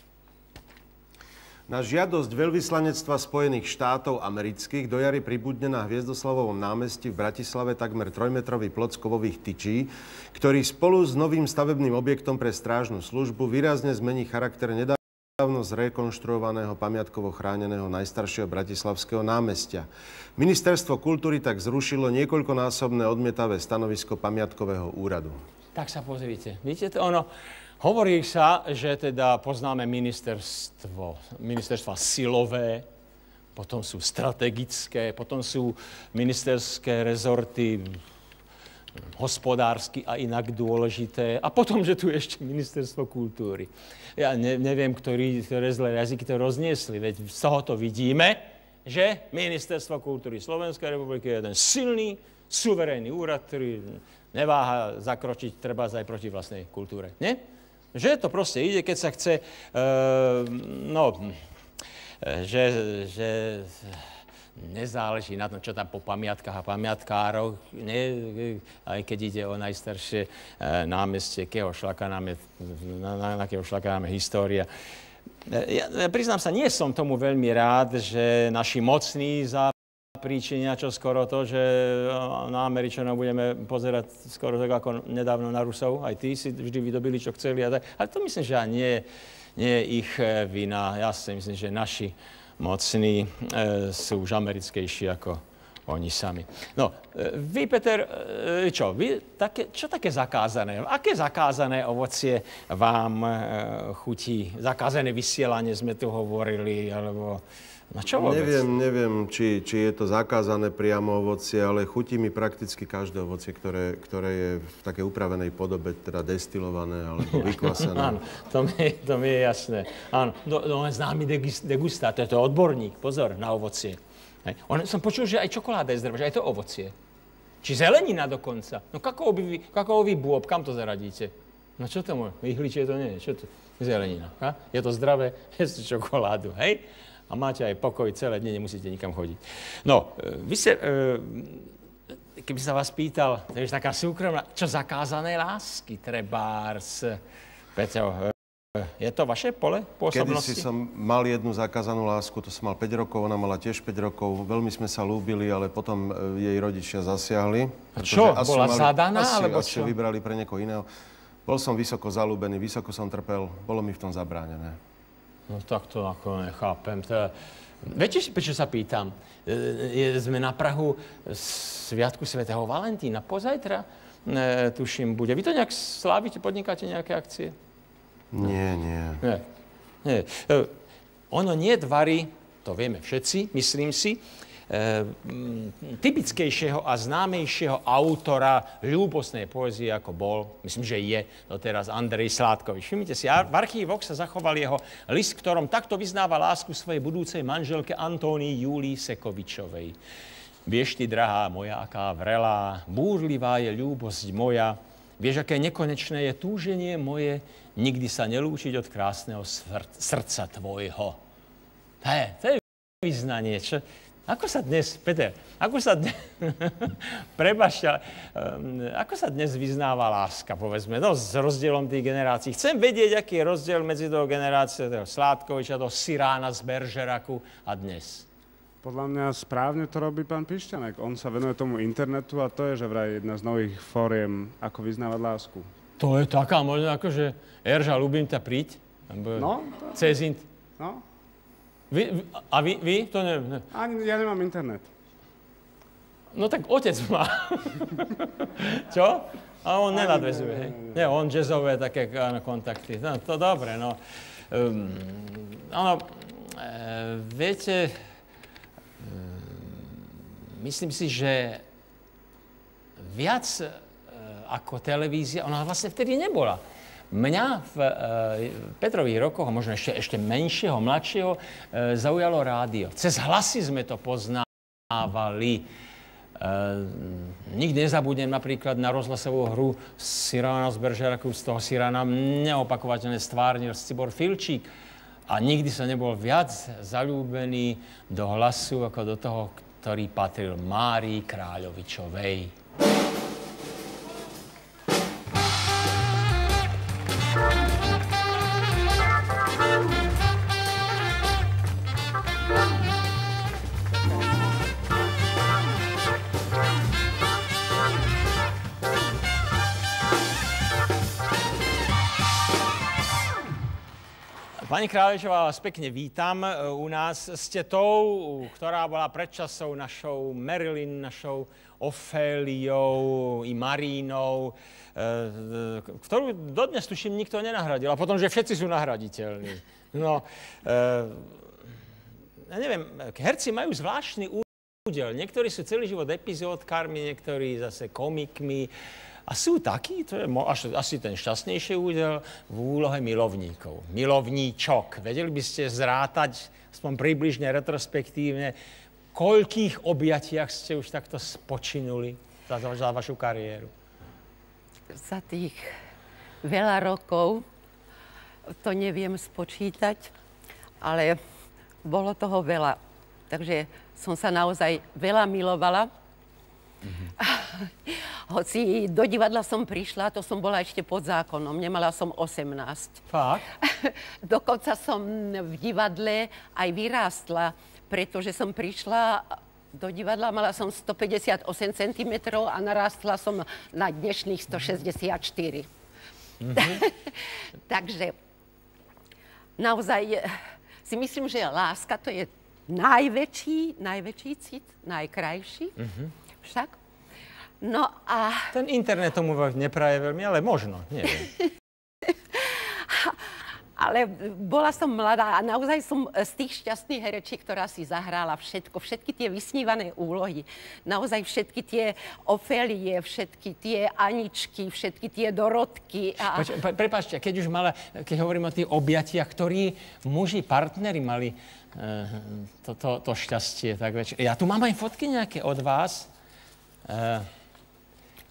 Na žiadosť veľvyslanectva Spojených štátov amerických do jary pribudne na Hviezdoslavovom námestí v Bratislave takmer trojmetrový plot z kovových tyčí, ktorý spolu s novým stavebným objektom pre strážnu službu výrazne zmení charakter nedávno zrekonštruovaného pamiatkovo chráneného najstaršieho bratislavského námestia. Ministerstvo kultúry tak zrušilo niekoľkonásobné odmietavé stanovisko pamiatkového úradu. Tak sa pozrite. Vidíte to ono? Hovorí sa, že teda poznáme ministerstvo, ministerstva silové, potom sú strategické, potom sú ministerské rezorty hospodársky a inak dôležité. A potom, že tu je ešte ministerstvo kultúry. Ja ne, neviem, ktorí, ktoré zlé jazyky to rozniesli, veď z toho to vidíme, že ministerstvo kultúry Slovenskej republiky je jeden silný, suverénny úrad, ktorý neváha zakročiť treba aj proti vlastnej kultúre. Nie? Že to proste ide, keď sa chce, uh, no, že, že nezáleží na tom, čo tam po pamiatkách a pamiatkároch, nie, aj keď ide o najstaršie uh, námestie, kého šlaka nám je, na, na, na kého šlaka nám je história. Ja, ja priznám sa, nie som tomu veľmi rád, že naši mocní za príčinia čo skoro to, že na Američanov budeme pozerať skoro tak ako nedávno na Rusov. Aj tí si vždy vydobili, čo chceli. Ale to myslím, že nie, nie je ich vina. Ja si myslím, že naši mocní e, sú už americkejší ako oni sami. No, vy, Peter, e, čo? Vy také, čo také zakázané? Aké zakázané ovocie vám e, chutí? Zakázané vysielanie sme tu hovorili, alebo... No čo vôbec? Neviem, neviem, či, či je to zakázané priamo ovocie, ale chutí mi prakticky každé ovocie, ktoré, ktoré je v takej upravenej podobe, teda destilované alebo vykvasené. Áno, to mi, to mi je jasné. Áno, no, no známy degustátor, to je odborník, pozor, na ovocie. Hej. On, som počul, že aj čokoláda je zdravá, že aj to ovocie. Či zelenina dokonca. No kakaový, kakaový bôb, kam to zaradíte? No čo to môže? Ihličie to nie je. Čo to? Zelenina. Ha? Je to zdravé, jeste čokoládu, hej? A máte aj pokoj celé dne, nemusíte nikam chodiť. No, vy ste, keby sa vás pýtal, to je taká súkromná, čo zakázané lásky, trebárs, Peťo, je to vaše pole pôsobnosti? Kedysi som mal jednu zakázanú lásku, to som mal päť rokov, ona mala tiež päť rokov. Veľmi sme sa lúbili, ale potom jej rodičia zasiahli. A čo? Bola mali, zadaná, asi, alebo asi čo? vybrali pre niekoho iného. Bol som vysoko zalúbený, vysoko som trpel, bolo mi v tom zabránené. No tak to ako nechápem. To je... Viete, prečo sa pýtam? Je, sme na prahu Sviatku svätého Valentína. Pozajtra, e, tuším, bude. Vy to nejak slávite, podnikáte nejaké akcie? Nie, nie. Nie. nie. Ono nie dvarí, to vieme všetci, myslím si, e, typickejšieho a známejšieho autora ľúbostnej poézie, ako bol, myslím, že je doteraz Andrej Sládkovič. Všimnite si, v archívoch sa zachoval jeho list, v ktorom takto vyznáva lásku svojej budúcej manželke Antónii Júlii Sekovičovej. Vieš ty, drahá moja, aká vrelá, búrlivá je ľúbosť moja, vieš, aké nekonečné je túženie moje, nikdy sa nelúčiť od krásneho srdca tvojho. Hej, to je vyznanie. Čo? Ako sa dnes, Peter, ako sa dnes, prebažte, um, ako sa dnes vyznáva láska, povedzme, no s rozdielom tých generácií. Chcem vedieť, aký je rozdiel medzi toho generáciou toho Sládkoviča, toho Sirána z Beržeraku a dnes. Podľa mňa správne to robí pán Pišťanek. On sa venuje tomu internetu a to je že vraj jedna z nových fóriem, ako vyznávať lásku. To je taká možno ako, že Erža, ľúbim ťa, príď. No. Cez int... No. Vy, a vy? vy? To ne, ne. Ani ja nemám internet. No tak otec má. Čo? A on nenadvezuje, hej? Nie, on jazzové také áno, kontakty. No, to dobre, no. Um, áno, e, viete, um, myslím si, že viac e, ako televízia, ona vlastne vtedy nebola. Mňa v e, Petrových rokoch, a možno ešte, ešte menšieho, mladšieho, e, zaujalo rádio. Cez hlasy sme to poznávali. E, nikdy nezabudnem napríklad na rozhlasovú hru Sirána z Beržeraku, z toho Sirána neopakovateľne stvárnil Cibor Filčík. A nikdy som nebol viac zaľúbený do hlasu, ako do toho, ktorý patril Márii Kráľovičovej. Pani Kráľovičová, vás pekne vítam u nás. Ste tou, ktorá bola predčasou našou Marilyn, našou Oféliou i Marínou, ktorú dodnes tuším nikto nenahradil. A potom, že všetci sú nahraditeľní. No, ja neviem, herci majú zvláštny údel. Niektorí sú celý život epizódkármi, niektorí zase komikmi. A sú takí, to je až, asi ten šťastnejší údel, v úlohe milovníkov. Milovníčok. Vedeli by ste zrátať, aspoň približne, retrospektívne, koľkých objatiach ste už takto spočinuli za, za vašu kariéru? Za tých veľa rokov to neviem spočítať, ale bolo toho veľa. Takže som sa naozaj veľa milovala. Mm-hmm. Hoci do divadla som prišla, to som bola ešte pod zákonom, nemala som osemnásť. Fakt? Dokonca som v divadle aj vyrástla, pretože som prišla do divadla, mala som stopäťdesiatosem centimetrov a narástla som na dnešných stošesťdesiatštyri. Mm-hmm. Takže naozaj si myslím, že láska to je najväčší, najväčší cit, najkrajší. Mm-hmm. Však? No a... Ten internet tomu nepraje veľmi, ale možno, neviem. Ale bola som mladá a naozaj som z tých šťastných herečiek, ktorá si zahrála všetko, všetky tie vysnívané úlohy, naozaj všetky tie Ofélie, všetky tie Aničky, všetky tie Dorotky. A... Pre, prepáčte, keď už mala, keď hovorím o tých objatiach, ktorí muži, partneri mali uh, to, to, to šťastie, tak väčšie. Ja tu mám aj fotky nejaké od vás. Uh,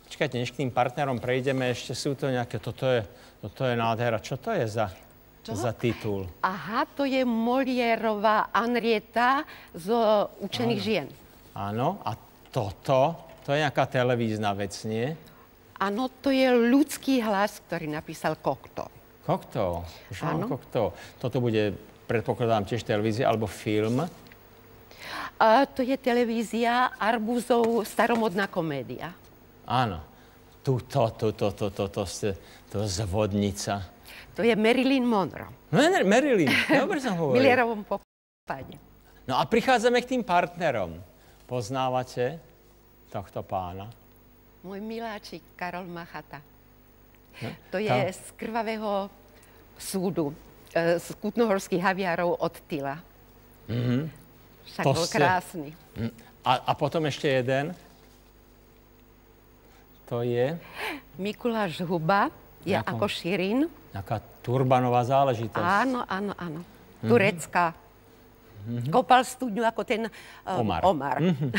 Počkajte, než k tým partnerom prejdeme, ešte sú to nejaké, toto je, toto je nádhera. Čo to je za, za titul? Aha, to je Moliérová Henrietta z Učených žien. Áno, a toto, to je nejaká televízna vec, nie? Áno, to je ľudský hlas, ktorý napísal Cocteau. Cocteau, Jean Cocteau. Toto bude, predpokladám, tiež televízia alebo film? A to je televízia Arbuzov staromodná komédia. Áno. Tuto, tuto, toto, to, to, to zvodnica. To je Marilyn Monroe. Mer- Marilyn, dobre som V hovoril. Millierovom popade. No a prichádzame k tým partnerom. Poznávate tohto pána? Môj miláčik Karol Machata. No, To je tá- z krvavého súdu, e, z kutnohorských haviarov od Tyla. Mhm. Však To bol ste- krásny. Hm. A, a potom ešte jeden. To je Mikuláš Huba je Jakom? ako Širin. nejaká turbanová záležitosť. Áno, áno, áno. Turecká. Kopal studňu ako ten uh, Omar. Omar.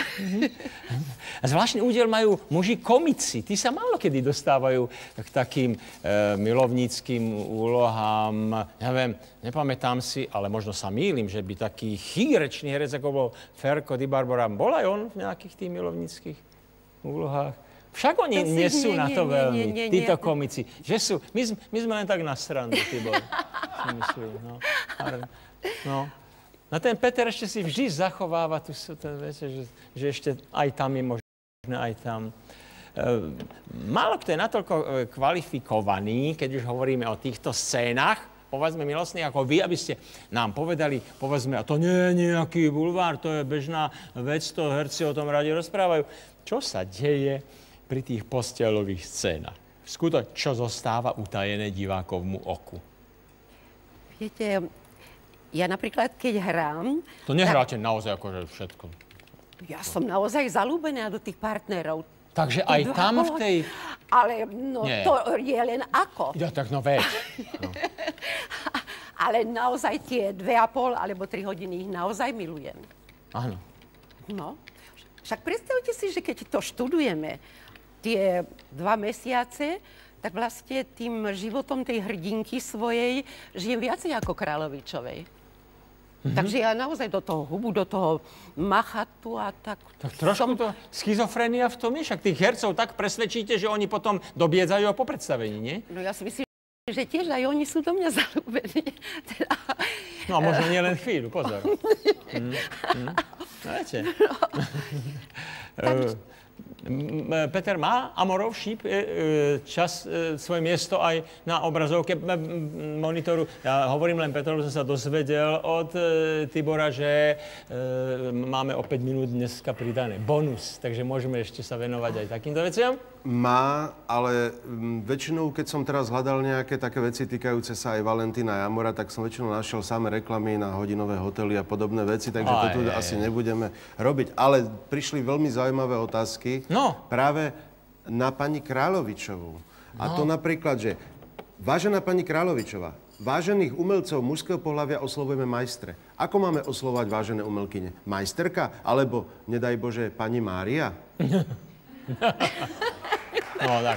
A zvláštny údel majú muži komici. Tí sa málo kedy dostávajú k takým e, milovníckým úlohám. Ja viem, nepamätám si, ale možno sa mýlim, že by taký chýrečný herec, ako bol Ferko Di Barbara, bol aj on v nejakých tých milovníckých úlohách. Však oni To si- nie sú nie, na nie, to nie, veľmi, nie, nie, títo nie. komici. Že sú, my, sme- my sme len tak na srandu, Tibor. Si myslím, no. Ale- no. No ten Peter ešte si vždy zachováva tu, ten, viete, že, že ešte aj tam je možné, aj tam. E, málo kto je natoľko e, kvalifikovaný, keď už hovoríme o týchto scénach, povedzme milostných, ako vy, aby ste nám povedali, povedzme, a to nie je nejaký bulvár, to je bežná vec, to herci o tom radi rozprávajú. Čo sa deje pri tých posteľových scénach? Skutočne, čo zostáva utajené divákovmu oku? Viete, ja napríklad, keď hrám, To nehráte naozaj akože všetko. ja som naozaj zalúbená do tých partnerov. Takže aj Dva tam v bolo- tej... Ale no, Nie. to je len ako. Ja tak no veď. Ale naozaj tie dve a pol alebo tri hodiny ich naozaj milujem. Áno. No, však predstavte si, že keď to študujeme tie dva mesiace, tak vlastne tým životom tej hrdinky svojej žijem viacej ako Kráľovičovej. Mm-hmm. Takže ja naozaj do toho hubu, do toho machatu a tak... Tak trošku to schizofrenia v tom je, však tých hercov tak presvedčíte, že oni potom dobiedzajú a po predstavení, nie? No ja si myslím, že tiež aj oni sú do mňa zalúbení. Teda, No a možno nie len chvíľu, pozor. Mm, mm. No viete. Eh, m- Peter, má Amorov šíp e, e, čas, e, svoje miesto aj na obrazovke m- m- monitoru? Ja hovorím len preto, že som sa dozvedel od e, Tibora, že e, máme o päť minút dneska pridané. Bonus, takže môžeme ešte sa venovať aj takýmto veciam. Má, ale m, väčšinou, keď som teraz hľadal nejaké také veci týkajúce sa aj Valentína a Amora, tak som väčšinou našiel samé reklamy na hodinové hotely a podobné veci, takže Aj, to tu aj, asi aj. nebudeme robiť. Ale prišli veľmi zaujímavé otázky No. práve na pani Kráľovičovú. A to napríklad, že vážená pani Kráľovičová, vážených umelcov mužského pohlavia oslovujeme majstre. Ako máme oslovať vážené umelkyne? Majsterka? Alebo, nedaj Bože, pani Mária? No tak.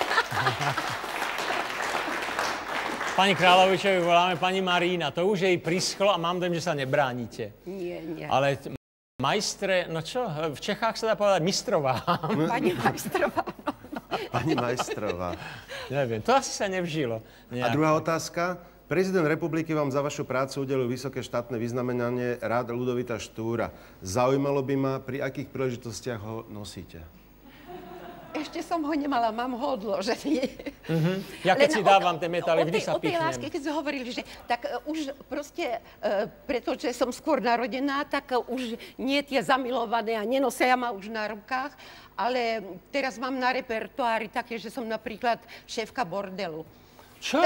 Pani Kráľovičovi voláme pani Marína. To už jej prischlo a mám dojem, že sa nebránite. nie, nie. Ale t- majstre, no čo, v Čechách sa dá povedať mistrová. Pani Majstrová. Pani Majstrová. Neviem, to asi sa nevžilo. A nejak. druhá otázka. Prezident republiky vám za vašu prácu udelil vysoké štátne vyznamenanie Rád Ľudovita Štúra. Zaujímalo by ma, pri akých príležitostiach ho nosíte? Ešte som ho nemala, mám ho odložený. Ja keď Len si o- dávam tie metály, o vždy tej- sa O tej pichnem. láske, keď sme hovorili, že tak uh, už proste, uh, pretože som skôr narodená, tak uh, už nie tie zamilované a nenosia ma už na rukách, ale teraz mám na repertoári také, že som napríklad šéfka bordelu. Čo?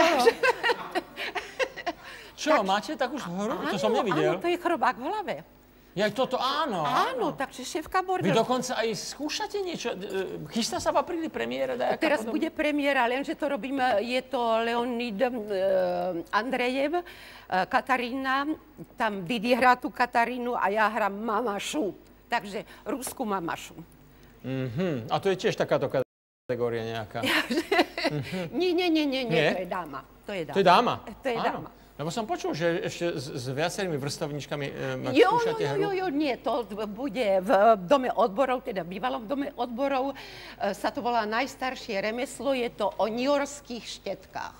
Čo, máte takú hru? To som Áno, nevidel. Áno, to je chrobák v hlave. Ja toto áno. Áno, takže šéfka Vy bordelu. dokonca aj skúšate niečo? e, Chystá sa v apríli premiéra? dajaká Teraz podobná? bude premiéra, lenže to robím, je to Leonid uh, Andrejev, uh, Katarína, tam Didi hrá tú Katarínu a ja hrám Mamašu. Takže ruskú Mamašu. Mhm. A to je tiež takáto kategória nejaká? Nie, nie, nie, nie, nie, Nie? to je dáma. To je dáma. To je dáma? To je Áno. dáma. Lebo som počul, že ešte s, s viacerými vrstovničkami e, Jo, jo, skúšate jo, hru. jo, jo, nie, to bude v dome odborov, teda v bývalom dome odborov, e, sa to volá najstaršie remeslo, je to o newyorských štetkách.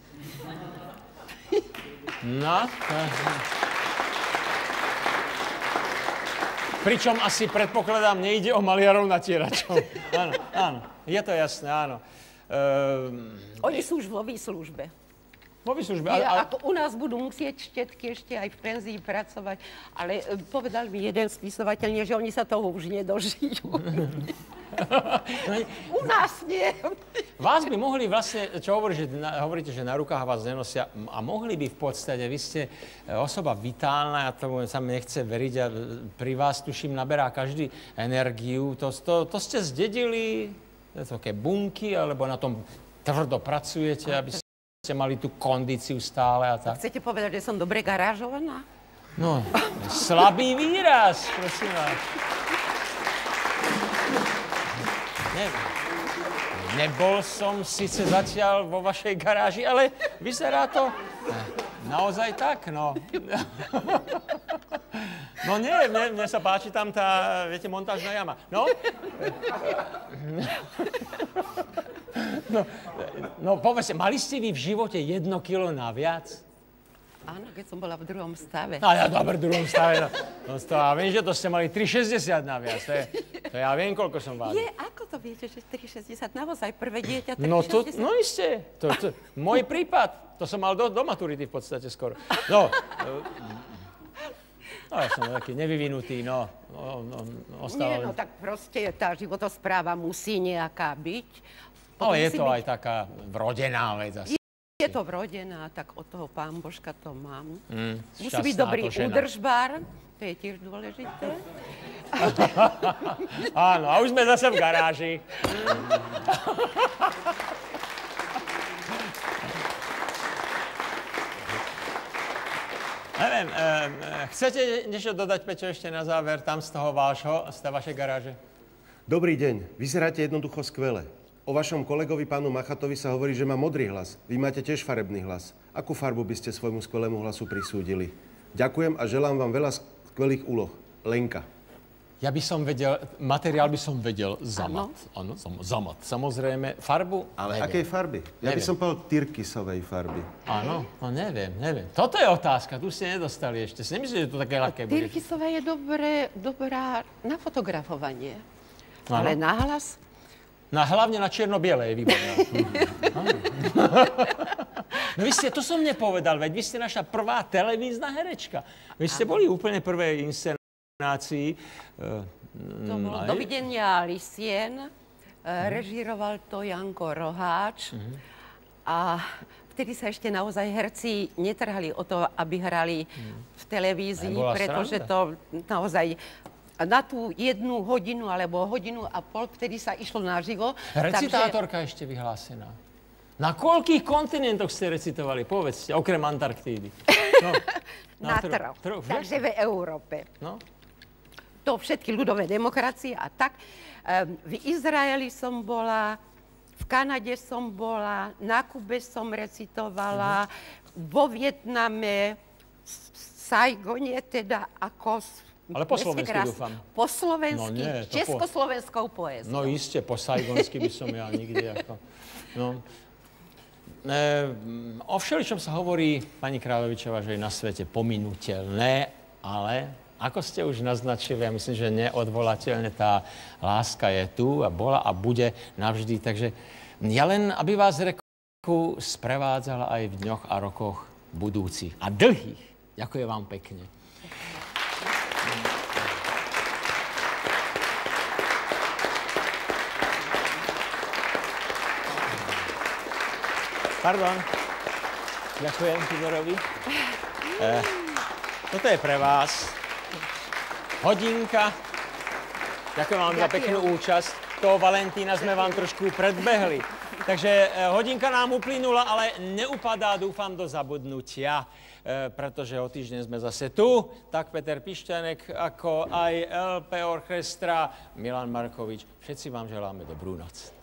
No, to... Pričom asi predpokladám, nejde o maliarov natieračov. Áno, áno, je to jasné, áno. Ehm, Oni sú už vo výslužbe. vo výslužbe. Ja, ale- ale- ako u nás budú musieť štetky ešte aj v penzii pracovať, ale e, povedal mi jeden spisovateľ, že oni sa toho už nedožijú. U nás nie. Vás by mohli vlastne, čo hovorí, že na, hovoríte, že na rukách vás nenosia, a mohli by v podstate, vy ste osoba vitálna, ja tomu sa mi nechce veriť, a pri vás, tuším, naberá každý energiu. To, to, to ste zdedili, také bunky, alebo na tom tvrdo pracujete, aby ste mali tú kondíciu stále a tak? Chcete povedať, že som dobre garážovaná? No, slabý výraz, prosím vás. Ne, nebol som síce zatiaľ vo vašej garáži, ale vyzerá to naozaj tak, no. No nie, mne, mne sa páči tam tá, viete, montážna jama. No? No, no povedzte, mali ste vy v živote jedno kilo naviac? Áno, keď som bola v druhom stave. No ja dobre, v druhom stave. No, no to, a viem, že to ste mali tri šesťdesiat naviac. To, je, to ja viem, koľko som vážil. Je, ako to viete, že tri šesťdesiat naozaj prvé dieťa tri šesťdesiat? No, to, no isté. To, to, môj prípad. To som mal do, do maturity v podstate skoro. No, no ja som taký nevyvinutý, no. no, no Nie, ostával... no tak proste tá životospráva musí nejaká byť. Ale je musí to byť- aj taká vrodená vec asi. Je to vrodená, tak od toho pán Božka to mám. Mm, Musí šťastná byť dobrý to žena. údržbár, to je tiež dôležité. Áno, a už sme zase v garáži. Neviem, e, e, chcete niečo dodať, Peťo, ešte na záver, tam z toho vášho, z tej vašej garáže? Dobrý deň, vyzeráte jednoducho skvele. O vašom kolegovi, pánu Machatovi, sa hovorí, že má modrý hlas. Vy máte tiež farebný hlas. Akú farbu by ste svojmu skvelému hlasu prisúdili? Ďakujem a želám vám veľa skvelých úloh. Lenka. Ja by som vedel, materiál by som vedel zamat. Áno, zam, zamat. Samozrejme, farbu? Ale neviem. akej farby? Ja by Neviem. som povedal tyrkysovej farby. Áno, no neviem, neviem. Toto je otázka, tu ste nedostali ešte. Si nemyslíte, že to také ľahké bude? Tyrkysová je dobré, dobrá na fotografovanie. Áno. Ale nahlas? Na, hlavne na čierno-biele je výborná. Áno. No vy ste, to som nepovedal, veď vy ste naša prvá televízna herečka. Vy ste boli úplne prvé inscenácii. To bolo Dovidenia Lisien, režíroval to Janko Roháč. A vtedy sa ešte naozaj herci netrhali o to, aby hrali v televízii, Bola pretože sranda. to naozaj na tú jednu hodinu alebo hodinu a pol, vtedy sa išlo naživo. Recitátorka ešte vyhlásená. Na koľkých kontinentoch ste recitovali? Povedzte, okrem Antarktídy. No, Na tro- troch. tro- Takže v Európe. No. To všetky ľudové demokracie a tak. Um, v Izraeli som bola, v Kanade som bola, na Kube som recitovala, vo Vietname, v Saigone teda ako... s- Ale po mestské slovensky krás- dúfam. Po slovensky, No nie, to po- československou poéziou. No iste, po sajgonsky by som ja nikdy ako... No. E, o všeličom sa hovorí, pani Kráľovičová, že je na svete pominuteľné, ale ako ste už naznačili, ja myslím, že neodvolateľne tá láska je tu a bola a bude navždy. Takže ja len, aby vás reku sprevádzala aj v dňoch a rokoch budúcich a dlhých. Ďakujem vám pekne. Pardon. Ďakujem Tiborovi. Eh, toto je pre vás. Hodinka. Ďakujem vám za peknú účasť. Toho Valentína sme vám trošku predbehli. Takže eh, hodinka nám uplynula, ale neupadá, dúfam, do zabudnutia, eh, pretože o týždeň sme zase tu. Tak Peter Pišťanek, ako aj el pé Orchestra, Milan Markovič. Všetci vám želáme dobrú noc.